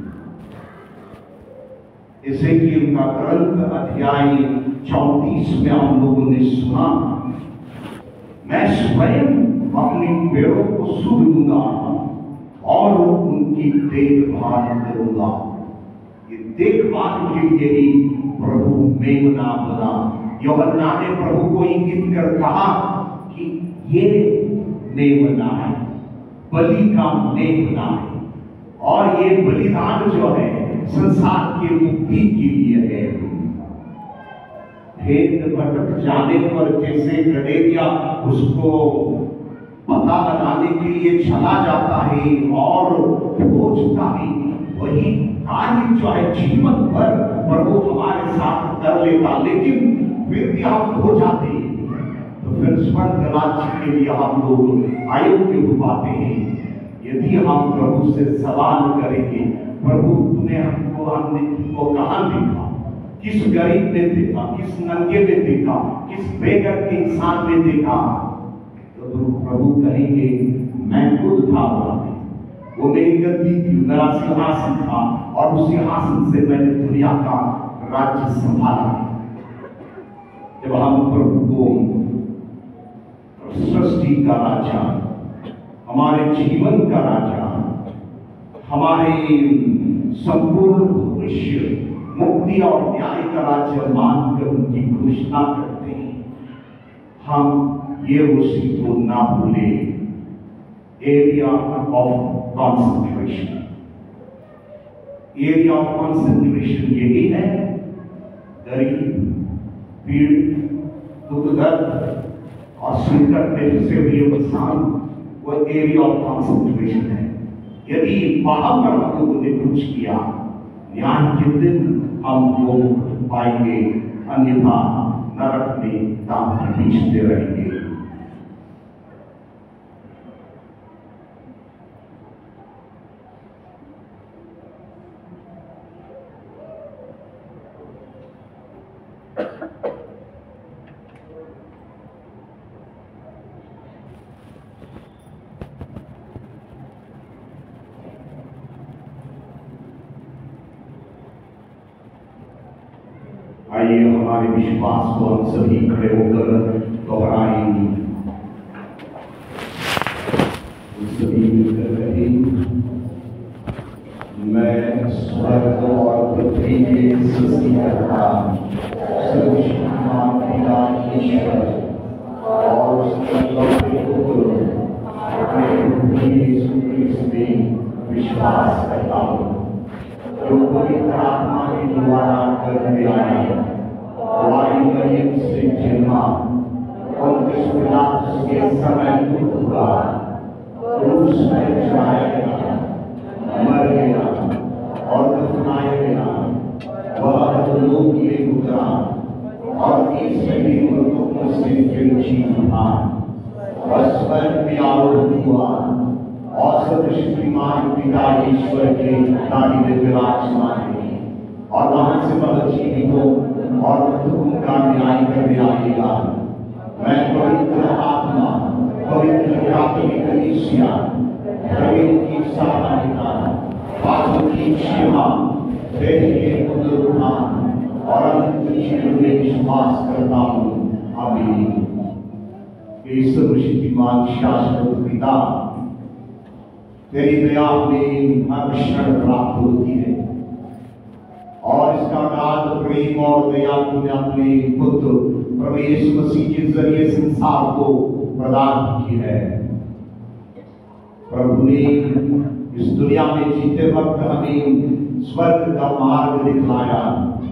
एजेकियल का ग्रंथ अध्याय चौंतीस में हम लोगों ने सुना, मैं स्वयं अपने पेड़ों को सुध लूंगा और उनकी देखभाल करूंगा। ये देखभाल के लिए ही प्रभु मेमना बना। यूहन्ना ने प्रभु को इंगित कर कहा कि ये मेमना है, बलि का मेमना है, और ये बलिदान जो है संसार के मुक्ति के लिए है। भेद भटक जाने पर जैसे गडेरिया उसको पता लगाने के लिए चला जाता है और खोजता है, वही कार्य जो है जीवन भर प्रभु हमारे साथ कर लेता, लेकिन फिर भी हम खो जाते हैं। तो फिर स्वर्ग राज्य के लिए हम लोग अयोग्य हो पाते हैं। यदि हम प्रभु से सवाल करेंगे, प्रभु तूने हमको हमने को कहाँ देखा, किस गरीब में देखा, किस नंगे में देखा, किस बेघर के इंसान में देखा, तो प्रभु कहेंगे मैं खुद था वहां पे, वो मेरी गद्दी थी, मेरा सिंहासन था, और उस सिंहासन से मैंने दुनिया का राज्य संभाला। जब हम प्रभु को सृष्टि का राजा, हमारे जीवन का राजा, हमारे संपूर्ण भविष्य, मुक्ति और न्याय का राज्य मानकर उनकी घोषणा करते हैं, हम ये उसी को ना भूले। Area of concentration, area of concentration यही है, गरीब, पीड़ित, दुख दर्द और संकट में फंसे हुए इंसान, वो एरिया ऑफ कॉन्सेंट्रेशन है। यदि वहां पर हम लोगों ने कुछ किया, न्याय के दिन हम लोग पाएंगे, अन्यथा नरक में दांव पीछते रहेंगे। आइए हमारे विश्वास को हम सभी खड़े होकर दोहराएंगे, सभी मिलकर कहेंगे, मैं स्वर्ग और पृथ्वी के सृष्टिकर्ता सर्वशक्तिमान पिता ईश्वर और उसके लौकिक पुत्र अपने प्रभु यीशु क्रिस्त में विश्वास करता हूँ, जो पवित्र आत्मा के द्वारा करने आया, वायु मरियम से जन्मा, उनके पिलातुस के समय दुख हुआ, क्रूस पर चढ़ाया गया, मर गया और दफनाया गया, वह अधोलोक में उतरा और तीसरे दिन मृतकों से फिर जी उठा, वह स्वर्ग में आरोहण हुआ और सर्वशक्तिमान पिता ईश्वर के दाहिने विराजमान है, और वहां से वह जीवितों और मृतकों का न्याय करने आएगा। मैं पवित्र आत्मा, पवित्र कैथोलिक कलीसिया, द्रव्यों की साधना, पापों की क्षमा, देह के पुनरुत्थान और अनंत जीवन में विश्वास करता हूँ। आमीन। हे सर्वशक्तिमान शाश्वत पिता, तेरी दया में हर क्षण प्राप्त होती है, और इसका अगाध प्रेम और दया तूने अपने पुत्र प्रभु यीशु मसीह के जरिए संसार को प्रदान की है। प्रभु ने इस दुनिया में जीते वक्त हमें स्वर्ग का मार्ग दिखलाया,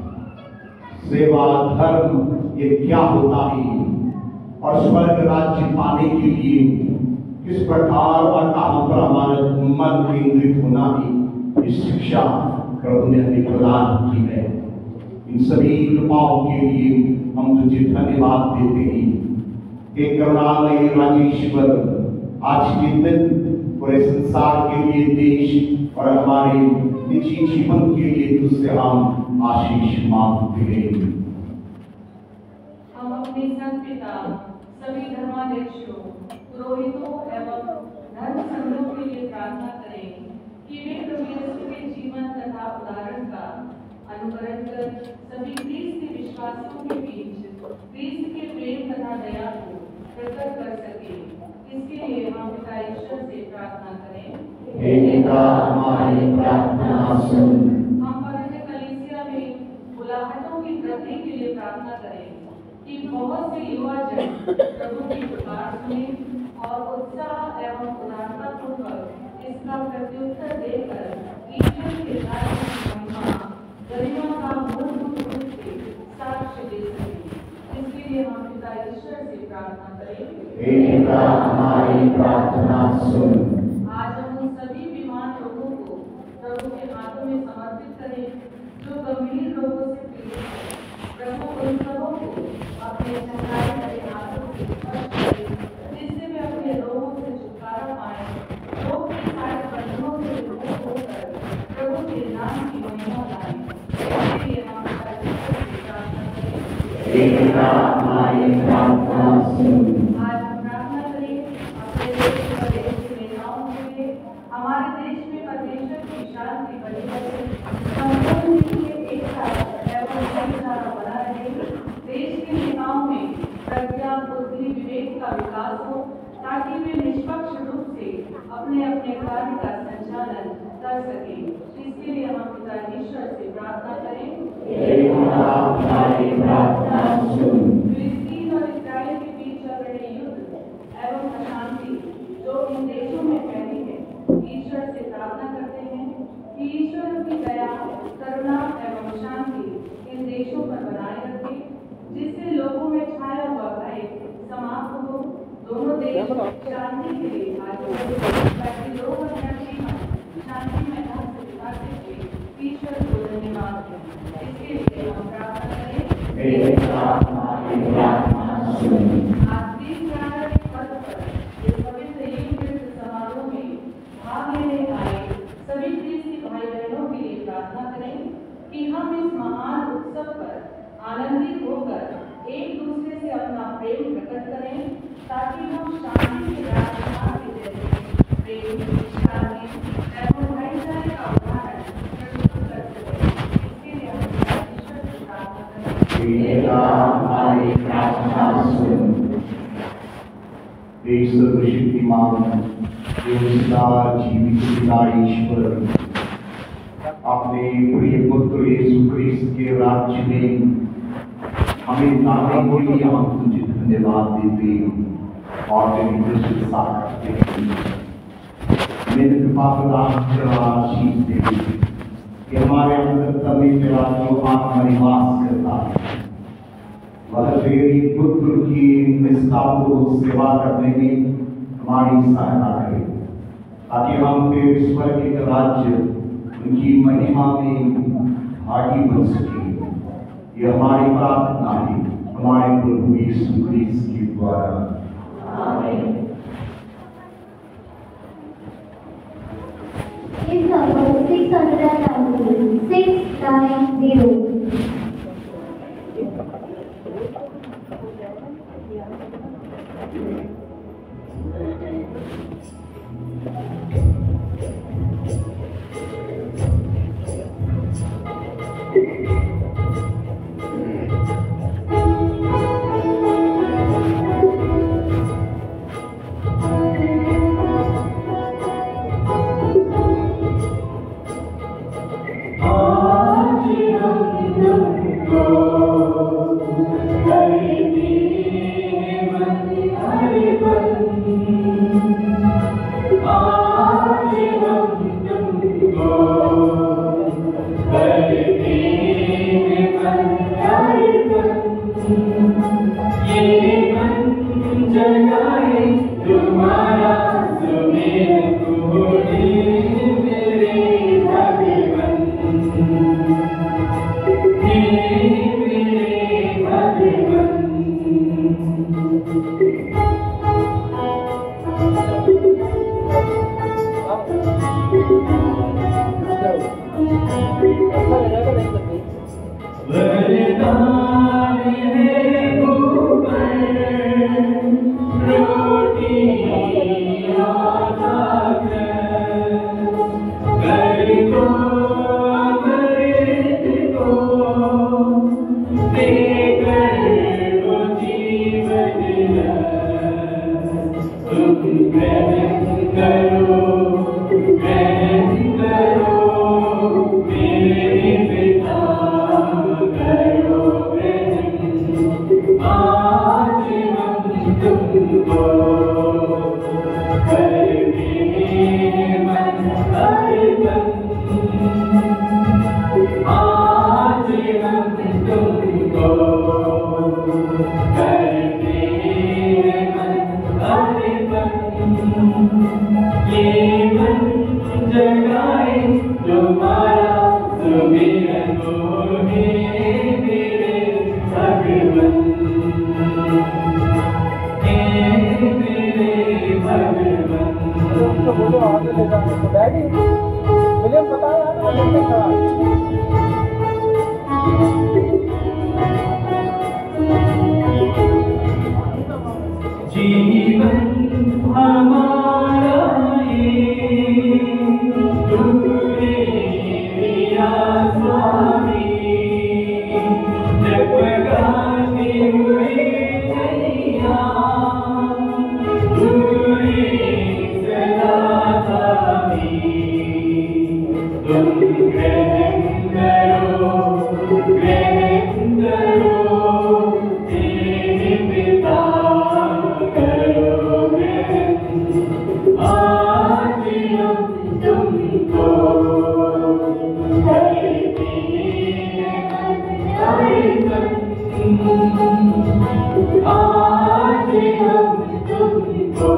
सेवा धर्म ये क्या होता है, और स्वर्ग राज्य पाने के लिए किस प्रकार और कहां पर हमारा मन केंद्रित होना है, इस शिक्षा प्रभु ने हमें प्रदान की है। इन सभी कृपाओं के लिए हम तुझे धन्यवाद देते हैं। हे करुणामय राजेश्वर, आज के दिन पूरे संसार के लिए, देश और हमारे निजी जीवन के लिए तुझसे हम आशीष मांगते हैं। हम अपने संत पिता, सभी धर्माध्यक्षों, पुरोहितों एवं धर्म संघों के लिए प्रार्थना करें कि वे प्रभु यीशु के जीवन तथा उदाहरण का अनुकरण कर सभी ख्रीस्त के विश्वासियों के बीच ख्रीस्त के प्रेम तथा दया को प्रकट कर सके। इसके लिए हम पिता ईश्वर से प्रार्थना करें। हे पिता हमारी प्रार्थना सुन। हम पवित्र कलीसिया में बुलाहटों की वृद्धि के लिए प्रार्थना करें कि बहुत से युवा जन प्रभु की पुकार सुने और उत्साह एवं उदारता पूर्वक इसका प्रत्युत्तर देकर ईश्वर के राज्य की महिमा गरिमा का मूलभूत रूप से साक्ष्य दे सके। इसके लिए हम पिता ईश्वर से प्रार्थना करें। हे पिता हमारी प्रार्थना सुन। आज हम उन सभी बीमार लोगों को प्रभु के हाथों में समर्पित करें जो गंभीर रोगों से पीड़ित हैं। प्रभु उन सबों को अपने चंगाई भरे हाथों से स्पर्श करें जिससे वे अपने रोगों से छुटकारा पाएं। रोग के सारे बंधनों से मुक्त होकर प्रभु के नाम की महिमा लाएं। इसके लिए हम परमेश्वर से प्रार्थना करें। हे पिता हमारी प्रार्थना सुन। आज हम प्रार्थना करें अपने देश और प्रदेश के नेताओं के लिए। हमारे देश में परमेश्वर की शांति बनी रहे, संपूर्ण के एक साथ एवं भाईचारा बना रहे। देश के नेताओं में प्रज्ञा, बुद्धि, विवेक का विकास हो ताकि वे निष्पक्ष रूप से अपने अपने कार्य का संचालन कर सके। इसके लिए हम पिता ईश्वर से प्रार्थना करें। हे पिता हमारी प्रार्थना सुन। फिलिस्तीन और इस्राएल के बीच चल रहे युद्ध एवं अशांति जो इन देशों में फैली है, ईश्वर से प्रार्थना करते हैं कि ईश्वर की दया, करुणा एवं शांति इन देशों पर बनाए रखे जिससे लोगों में छाया हुआ भय समाप्त हो। दोनों देश शांति के लिए आगे बढ़े ताकि लोग अपना जीवन शांति में ढंग से बिताते हुए ईश्वर को धन्यवाद दें। इसके लिए हम प्रार्थना करें। हे पिता हमारी प्रार्थना सुन। आज तीस जनवरी के पर्व पर इस पवित्र युग समारोह में भाग लेने आए सभी ख्रीस्ती भाई बहनों के लिए प्रार्थना करें कि हम इस महान उत्सव पर आनंदित होकर एक दूसरे से अपना प्रेम प्रकट करें ताकि हम शांति के राजकुमार के जैसे प्रेम, शांति एवं भाईचारे का उदाहरण प्रस्तुत कर सकें। इसके लिए हम ईश्वर से प्रार्थना करें। हे पिता हमारी प्रार्थना सुन। देश सर्वशक्तिमान देवता जीवित पिता ईश्वर अपने प्रिय पुत्र यीशु ख्रीस्त के राज्य में हमें लाने के लिए हम तुझे धन्यवाद देते हैं और तेरी प्रशंसा करते हैं। मेरे कृपा प्रदान आशीष देते कि हमारे अंदर में तेरा जो आत्मा निवास करता है वह तेरी पुत्र की निष्ठापूर्वक सेवा करने में हमारी सहायता करे ताकि हम तेरे स्वर्ग के राज्य उनकी महिमा में भागी बन सके। ये हमारी प्रार्थना है हमारे प्रभु यीशु ख्रीस्त के द्वारा। आमीन। Case number six hundred ninety, six nine zero. रोटी जगाए तुम्हारा सुमिरन बोले मेरे भगवन, हे मेरे भगवन। उसको बोलो आगे ले जाने को। डैडी विलियम बताया ना कैसे था। जीवन हमारा ये तूने दिया स्वामी, जगमगाती हुई नैया तूने सदा थामी। तुम ग्रहण करो ग्रहण करो तेरे पिता करो ग्रहण। आज हम तुमको करते हैं अर्पण, आज हम तुमको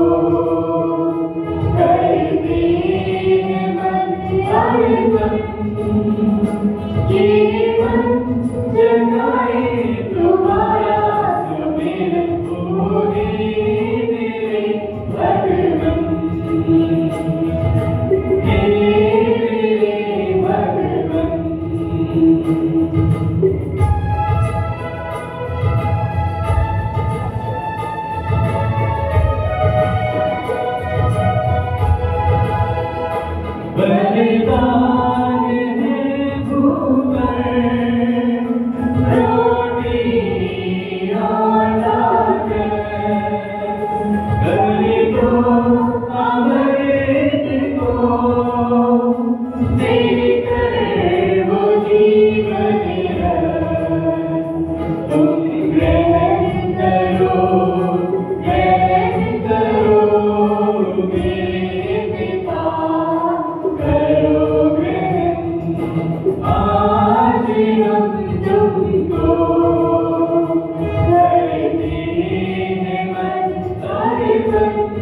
करते हैं अर्पण। जीवन जगाए तुम्हारा सुमिरन बोले मेरे भगवन, हे मेरे भगवन। बलिदान है भूपर रोटी और दाल, गले को अमृत को देकर वो जीवन है। तुम ग्रहण करो ग्रहण करो मेरे पिता करो ग्रहण। आज हम तुमको करते हैं अर्पण,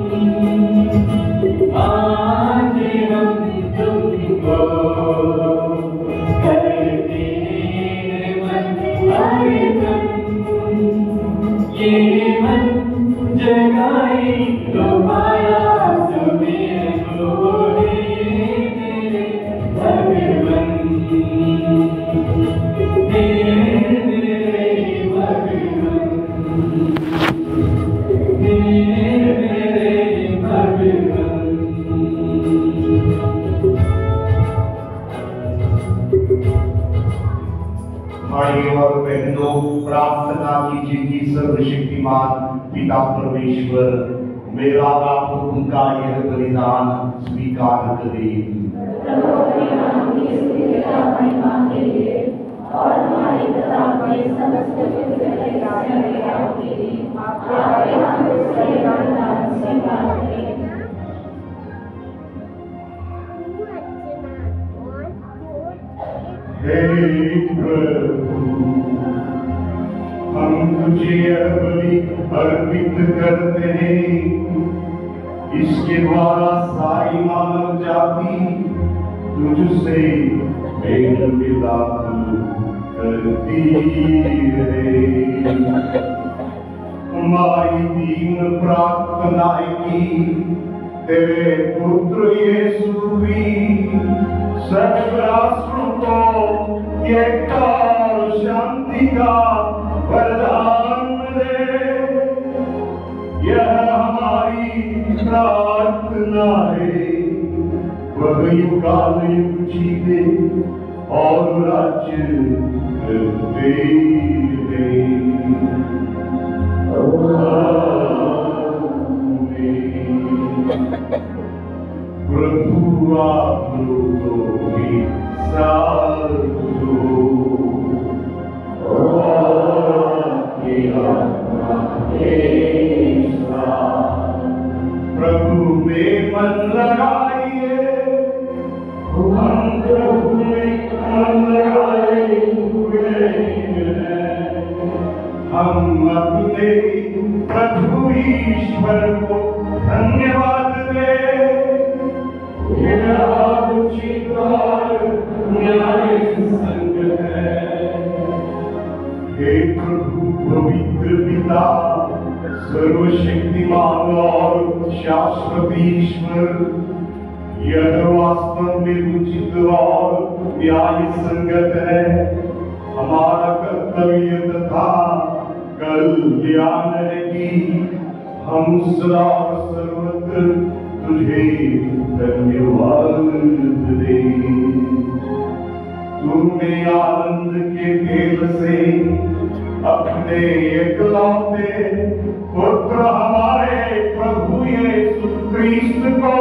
आज हम तुमको करते हैं अर्पण। ये मन जगाए तुम्हारा सुमिरन बोले मेरे भगवन, हे मेरे भगवन, हे मेरे भगवन। भाइयों और बहनों, प्रार्थना कीजिए कि सर्वशक्तिमान पिता परमेश्वर मेरा आपको उनका यह बलिदान स्वीकार करे। और हमारी तथा हमारे समस्त के लिए आपके बलिदान स्वीकार करें। हे प्रभु, हम तुझे यह बलि अर्पित करते हैं, इसके द्वारा सारी मानव जाति तुझसे मेल मिलाप करती रहे। हमारी दीन प्रार्थना की तेरे पुत्र यीशु भी सब राष्ट्रों को एकता और शांति का वरदान दे। यह हमारी प्रार्थना है, वह युगान युग जीवे और राज्य करते रहे। प्रभु आप लोगों के साथ हो और आपके आत्मा के साथ। प्रभु में मन लगाइए, हम प्रभु में मन लगाए हुए हैं। हम अपने प्रभु ईश्वर को धन्यवाद दें। सर्वशक्तिमान और शाश्वत ईश्वर, यह वास्तव में उचित और न्याय संगत है। हमारा कर्तव्य तथा कल्याण है कि हम सदा और सर्वत्र तुझे धन्यवाद दें। तूने आनंद के तेल से अपने एकलौते पुत्र हमारे प्रभु यीशु क्रिस्त को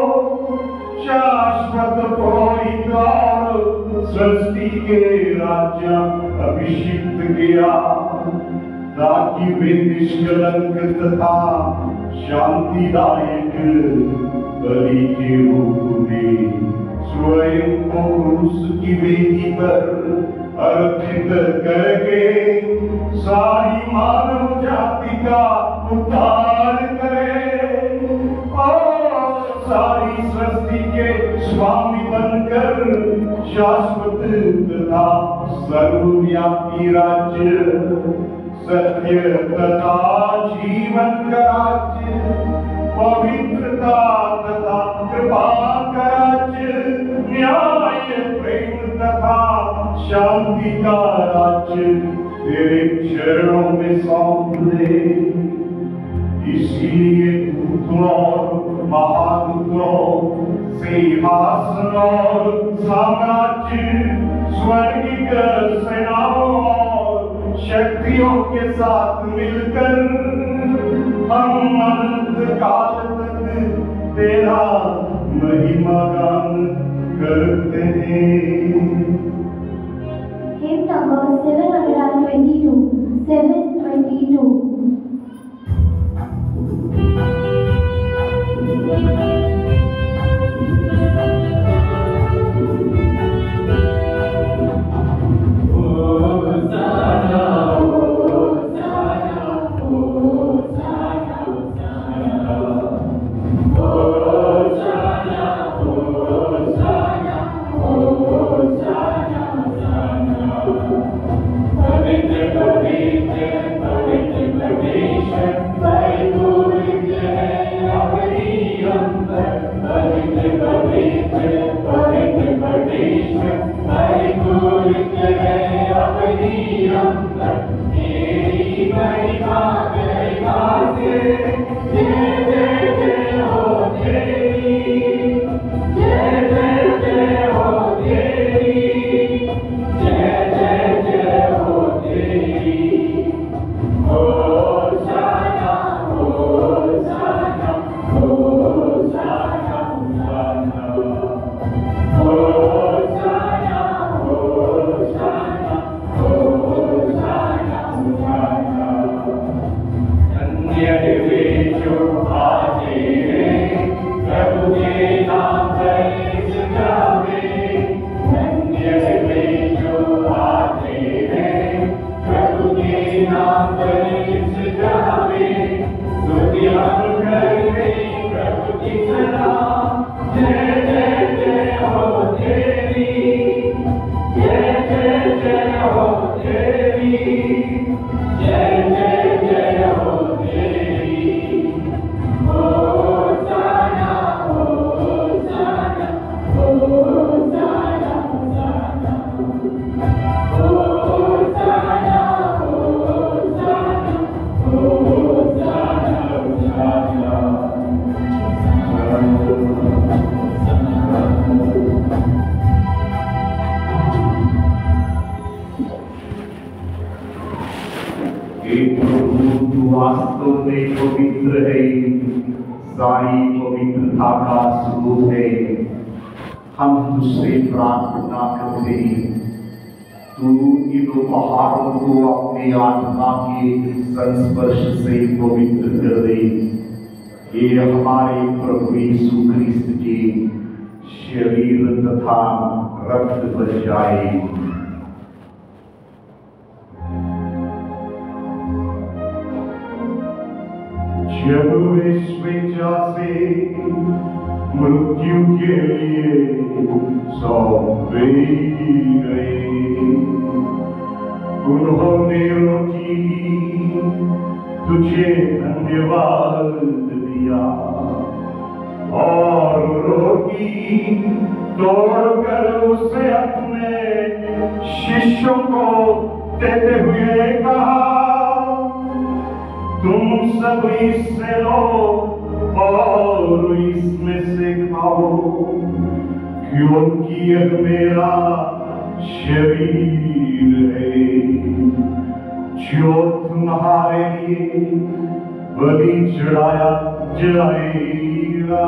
शाश्वत पुरोहित और सृष्टि के राज्य अभिषिक्त किया, ताकि वे निष्कलंक तथा शांतिदायक बलि के रूप में स्वयं को क्रूस की वेदी पर अर्पित करके सारी मानव जाति का उद्धार करे और सारी सृष्टि के स्वामी बनकर शाश्वत तथा सर्वव्यापी राज्य, सत्य तथा जीवन का राज्य, पवित्रता तथा कृपा का राज्य, न्याय प्रेम तथा शांति का राज्य तेरे चरणों में सौंप दे। इसीलिए दूतों और महादूतों, सिंहासन और साम्राज्य, स्वर्गिक सेनाओं और शक्तियों के साथ मिलकर हम अनंत काल तक तेरा महिमा गान करते हैं। Hymn number seven twenty-two, seven twenty-two. वास्तव में पवित्र है, सारी पवित्रता का स्वरूप है। हम तुझसे प्रार्थना करते हैं, तू इन पहाड़ों को अपने आत्मा के संस्पर्श से पवित्र कर दे। ये हमारे प्रभु यीशु क्रिस्त के शरीर तथा रक्त बन जाए। जब विश्वेच्छा से मृत्यु के लिए सौंपे गए, उन्होंने रोटी तुझे धन्यवाद दिया और रोटी तोड़कर उसे अपने शिष्यों को देते हुए कहा, तुम सब इससे लो और इसमें से खाओ, क्योंकि यह मेरा शरीर है जो तुम्हारे लिए बलि चढ़ाया जाएगा।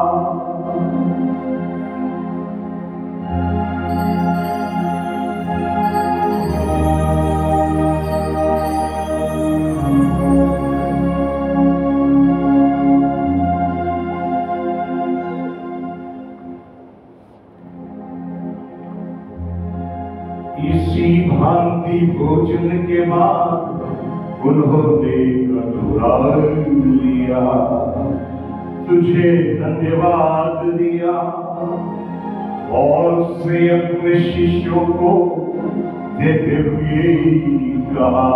इसी भांति भोजन के बाद उन्होंने कटोरा लिया, तुझे धन्यवाद दिया और उसे अपने शिष्यों को देते हुए कहा,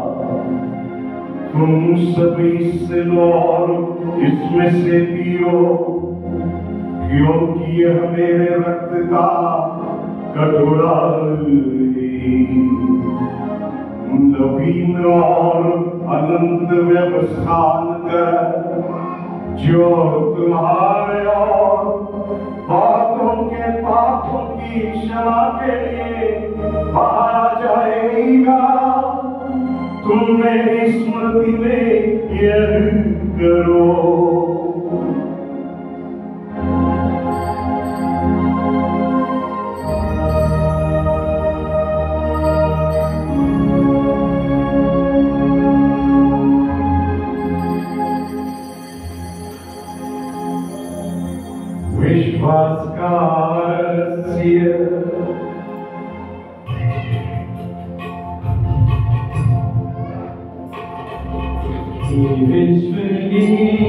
तुम सभी इससे लो और इसमें से पियो, क्योंकि यह मेरे रक्त का कटोरा नवीन और अनंत व्यवस्थान कर, जो तुम्हारे और बातों के पापों की क्षमा के लिए बहाया जाएगा। तुम मेरी स्मृति में यह करो। विश्वास का रहस्य, विश्व की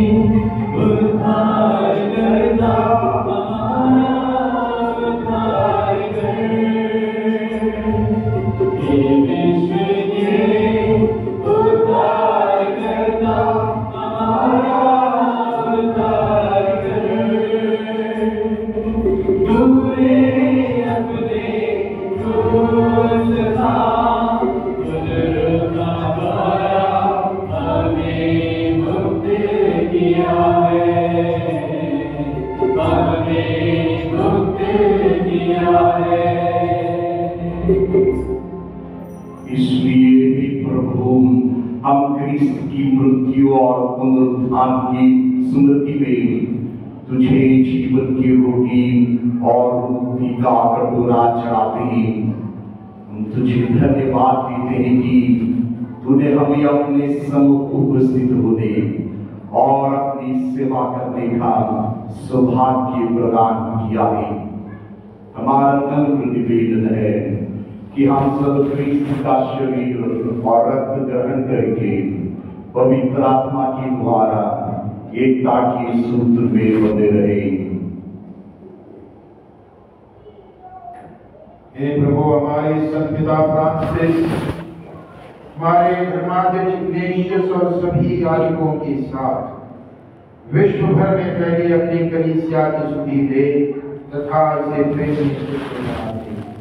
उद्धार करता हमारा उद्धार कर, विश्व की उद्धार करता हमारा उद्धार कर, तूने अपने क्रूस का पुनरुत्थान द्वारा हमें मुक्त किया है, हमें मुक्त किया है। इसलिए भी प्रभु, हम क्रिस्त की मृत्यु और पुनरुत्थान की स्मृति में तुझे जीवन की रोटी और मुक्ति का कटोरा चढ़ाते हैं। हम तुझे धन्यवाद देते हैं कि तूने हमें अपने सम्मुख उपस्थित होने और अपनी सेवा करने का सौभाग्य प्रदान किया है। हमारा नम्र निवेदन है कि हम सब क्रिस्त का शरीर और रक्त ग्रहण करके पवित्र आत्मा के द्वारा एकता के सूत्र में बंधे रहे। हे प्रभु, हमारे संत फ्रांसिस, हमारे धर्माध्यक्ष इग्नेशियस और सभी याजकों के साथ विश्व भर में फैली अपनी कलीसिया की स्तुति दे तथा इसे प्रेम से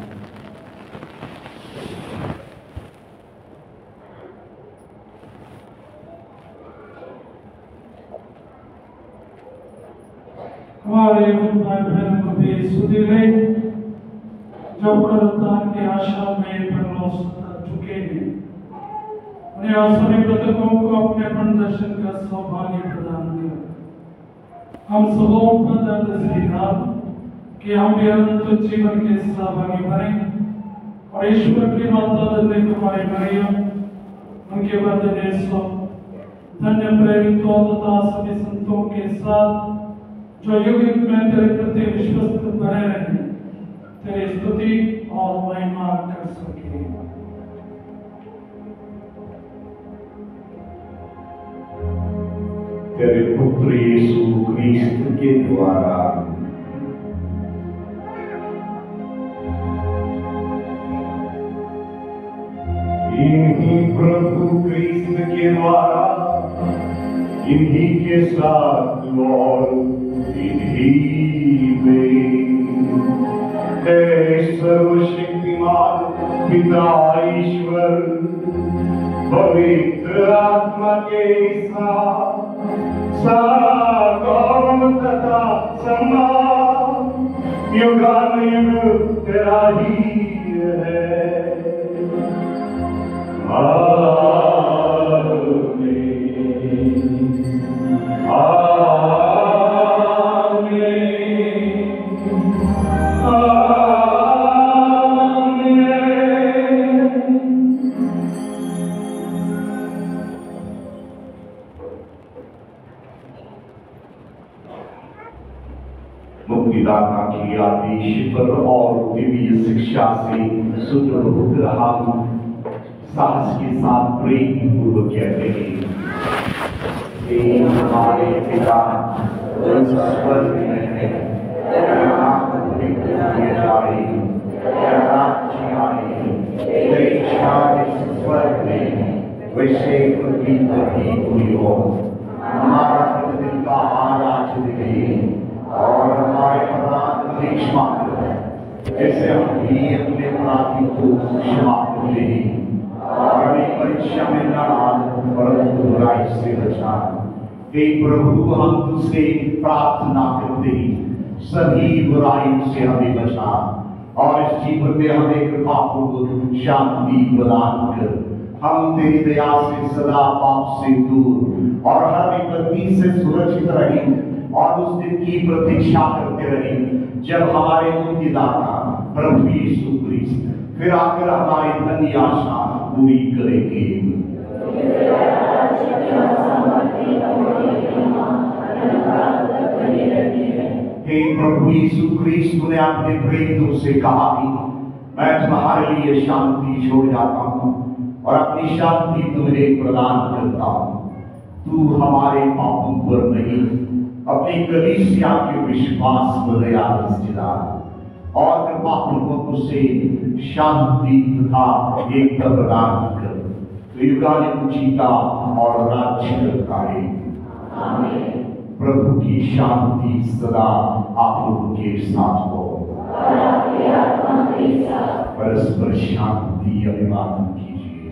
हमारे भाई बहनों को भी स्तुति दे जो पुनरुत्थान की आशा में परलोक तक चुके हैं। उन्हें आसमानी मृतकों को अपने अपन दर्शन का सौभाग्य प्रदान कर। हम सबों पर दर्द से याद कि हम भी अनंत जीवन के सहभागी बने और ईश्वर की माता धन्य कुमारी मरियम, उनके वरदान यीशु, धन्य प्रेरितों तथा सभी संतों के साथ जो युग युग में तेरे प्रति विश्वस्त बने रहे, तेरी स्तुति और महिमा कर सके। तेरे पुत्र यीशु क्रिस्त के द्वारा प्रभु क्रिस्त के द्वारा इन्हीं के साथ और इन्हीं में है सर्वशक्तिमान पिता ईश्वर पवित्र आत्मा के साथ सारा गौरव तथा सम्मान युगानुयुग तेरा ही है। आमीन मुक्तिदाता की आदेश पर और दिव्य शिक्षा से सुदृढ़ होकर हम साहस के साथ प्रेम पूर्वक कहते हैं, हे हमारे पिता जो स्वर्ग में है, तेरा नाम पवित्र किया जाए, तेरा राज्य आए, तेरी इच्छा जैसे स्वर्ग में वैसे पृथ्वी पर भी हुई हो। हमारा प्रतिदिन का आहार आज दे और हमारे अपराध क्षमा कर, जैसे हम भी अपने अपराधी को क्षमा करते हैं, और हमें परीक्षा में न डाल परंतु बुराई से बचा। हे प्रभु, हम तुझसे प्रार्थना करते हैं, सभी बुराइयों से हमें बचा और इस जीवन में हमें कृपा पूर्वक शांति प्रदान कर। हम तेरी दया से सदा पाप से दूर और हर विपत्ति से सुरक्षित रहें और उस दिन की प्रतीक्षा करते रहें जब हमारे मुक्तिदाता प्रभु यीशु क्रिस्त फिर आकर हमारी धन्य आशा पूरी करेंगे। हे प्रभु यीशु क्रिस्त, तूने अपने प्रेरितों से कहा कि मैं तुम्हारे लिए शांति छोड़ जाता हूँ और अपनी शांति तुम्हें प्रदान करता हूँ। तू हमारे पापों पर नहीं अपनी कलीसिया के विश्वास पर दया दिला और कृपा पूर्वक उसे शांति तथा एकता प्रदान कर। तो युगानुयुग जीता और राज्य करता है। प्रभु की शांति सदा आप लोगों के साथ हो। परस्पर शांति अभिवादन कीजिए।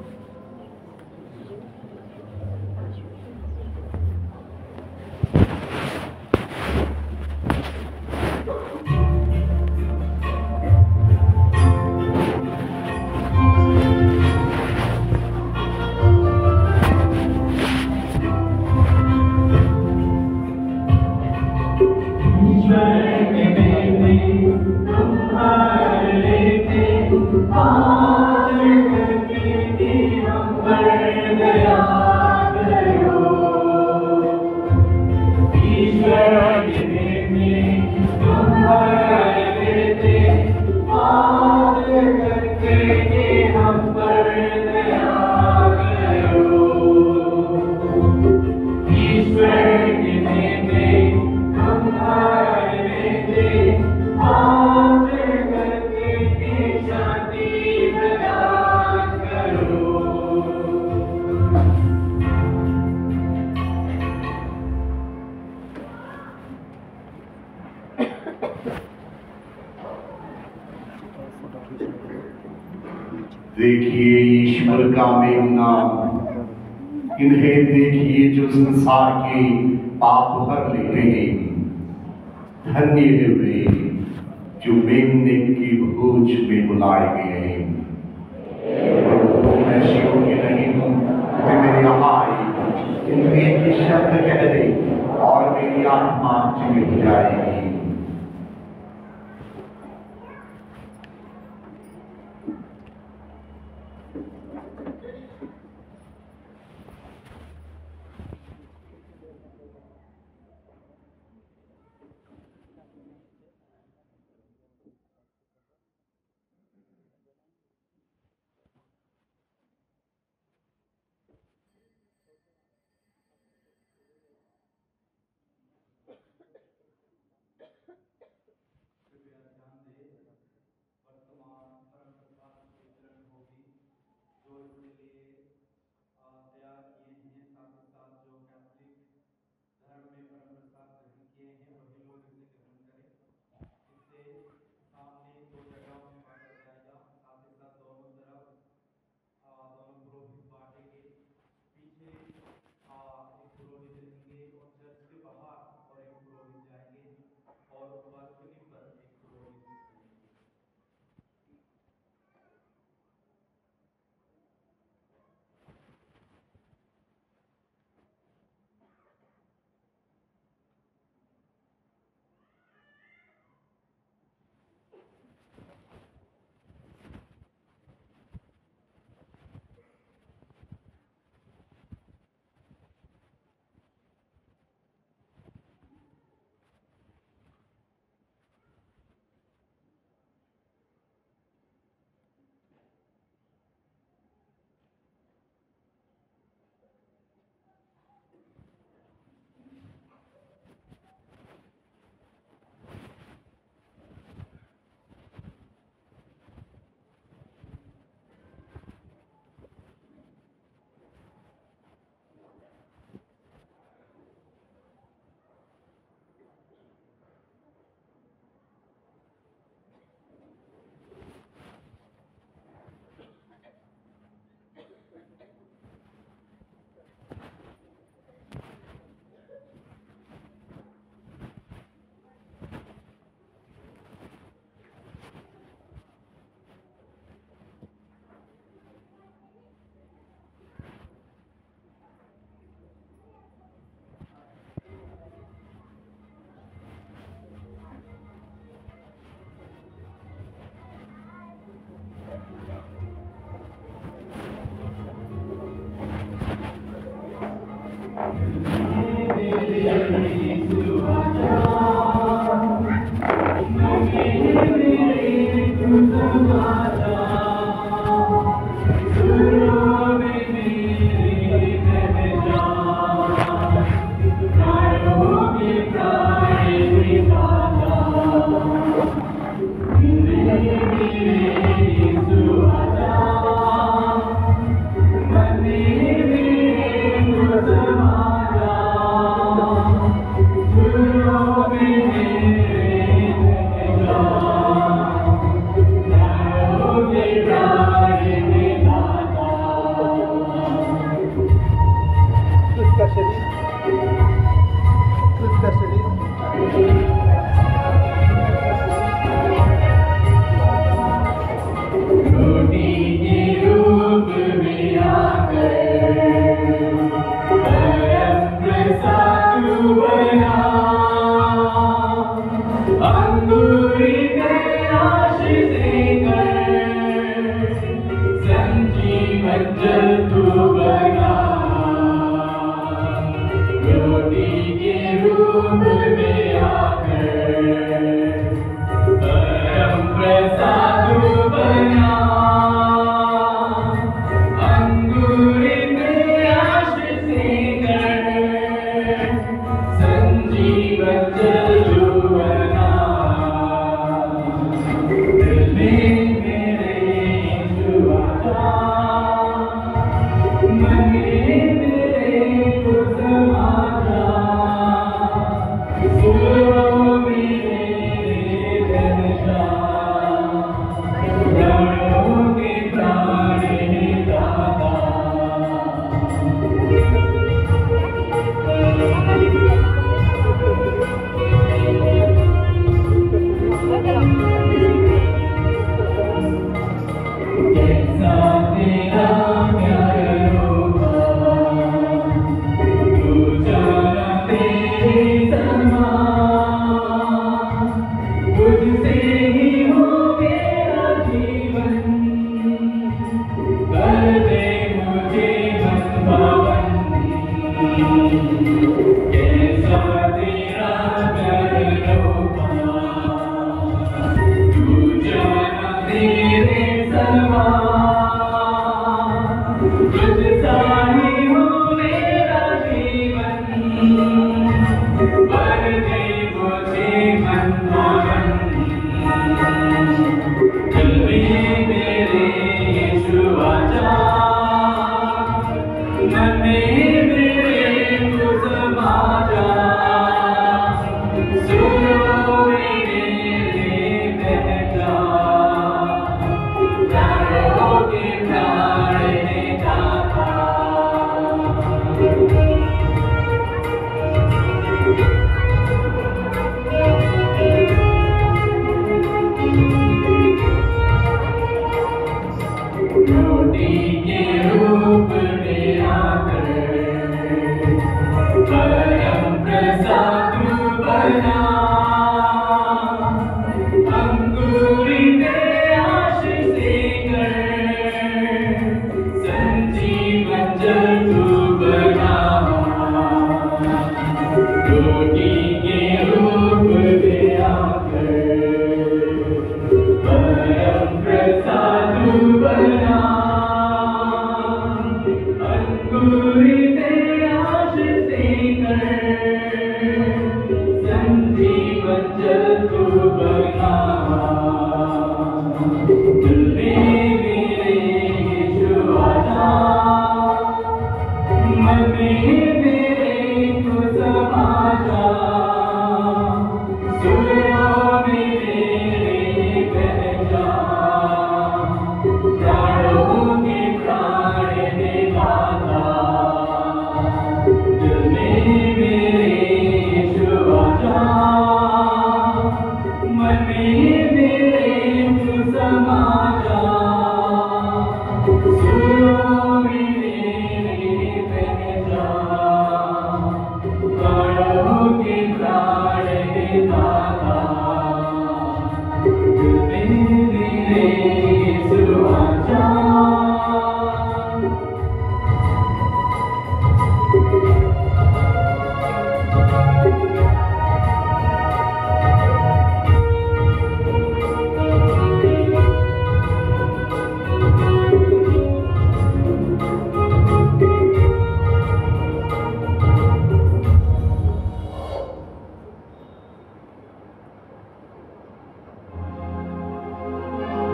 देखिए ईश्वर का मेमना, इन्हें देखिए जो संसार के पाप भर लेते हैं। धन्य है वे जो मेमने की भोज में बुलाए गए हैं। मैं योग्य नहीं हूँ कि मेरे यहाँ आए, इनमें के शब्द कह दे और मेरी आत्मा जीवित जाएगी।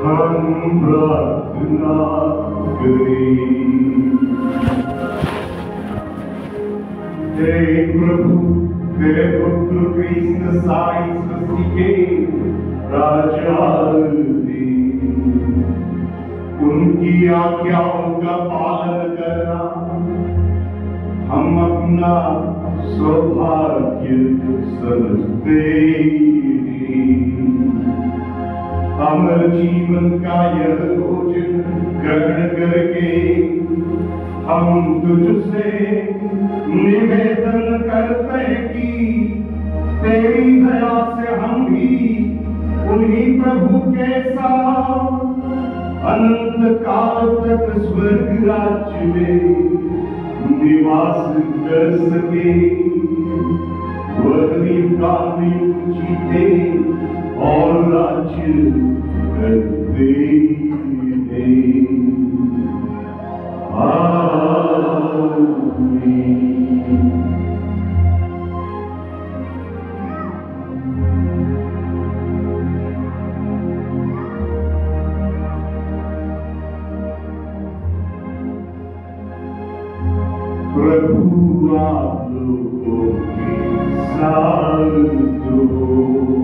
हम प्रार्थना करें। हे प्रभु, तेरे पुत्र कृष्ण साई सृष्टि के राजा दे, उनकी आज्ञाओं का पालन करना हम अपना सौभाग्य समझते हैं। अमर जीवन का यह भोजन ग्रहण करके हम तुझसे निवेदन करते हैं कि तेरी दया से हम भी उन्हीं प्रभु के साथ अनंत काल तक स्वर्ग राज्य में निवास कर सके। वह युगान्युग जीते और राज्य करते हैं। आमीन। प्रभु आप लोगों के साथ हो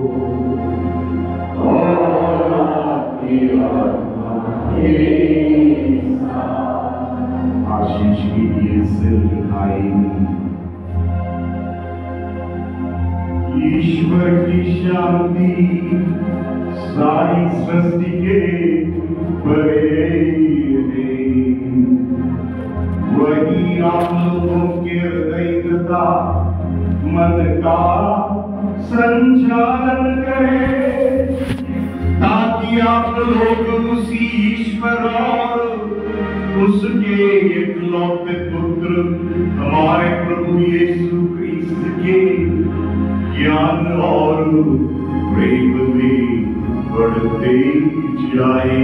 और आपकी आत्मा के साथ। आशीष के लिए सिर झुकाएंगे। ईश्वर की शांति सारी सृष्टि के बड़े वही आप लोगों के हृदय तथा मन का संचालन करे, ताकि आप लोग उसी ईश्वर और उसके एकलौते पुत्र हमारे प्रभु यीशु क्रिस्त के ज्ञान और प्रेम में बढ़ते जाए।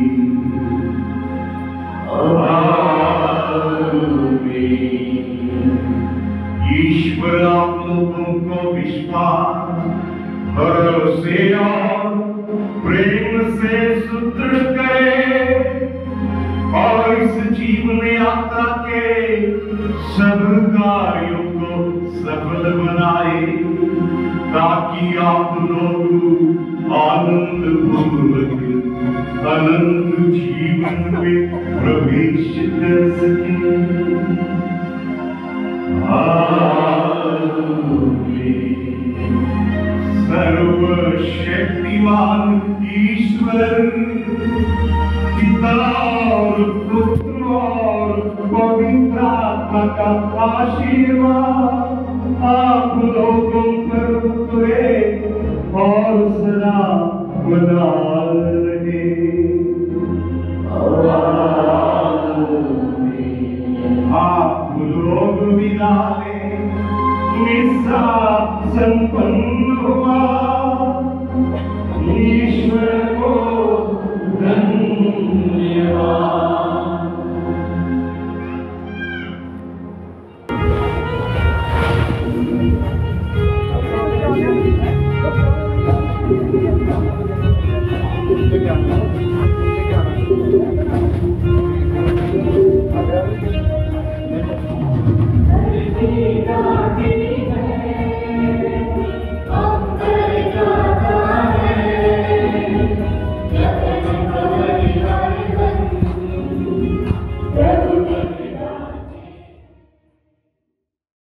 ईश्वर आप लोगों को विश्वास, भरोसे और प्रेम से सुदृढ़ करे और इस जीवन यात्रा के सब कार्यों को सफल बनाए, ताकि आप लोग आनंद पूर्वक अनंत जीवन में प्रवेश कर सकें। सर्वशक्तिमान ईश्वर पिता और पुत्र और पवित्र आत्मा का आशीर्वाद आप लोगों पर उतरे और सदा बना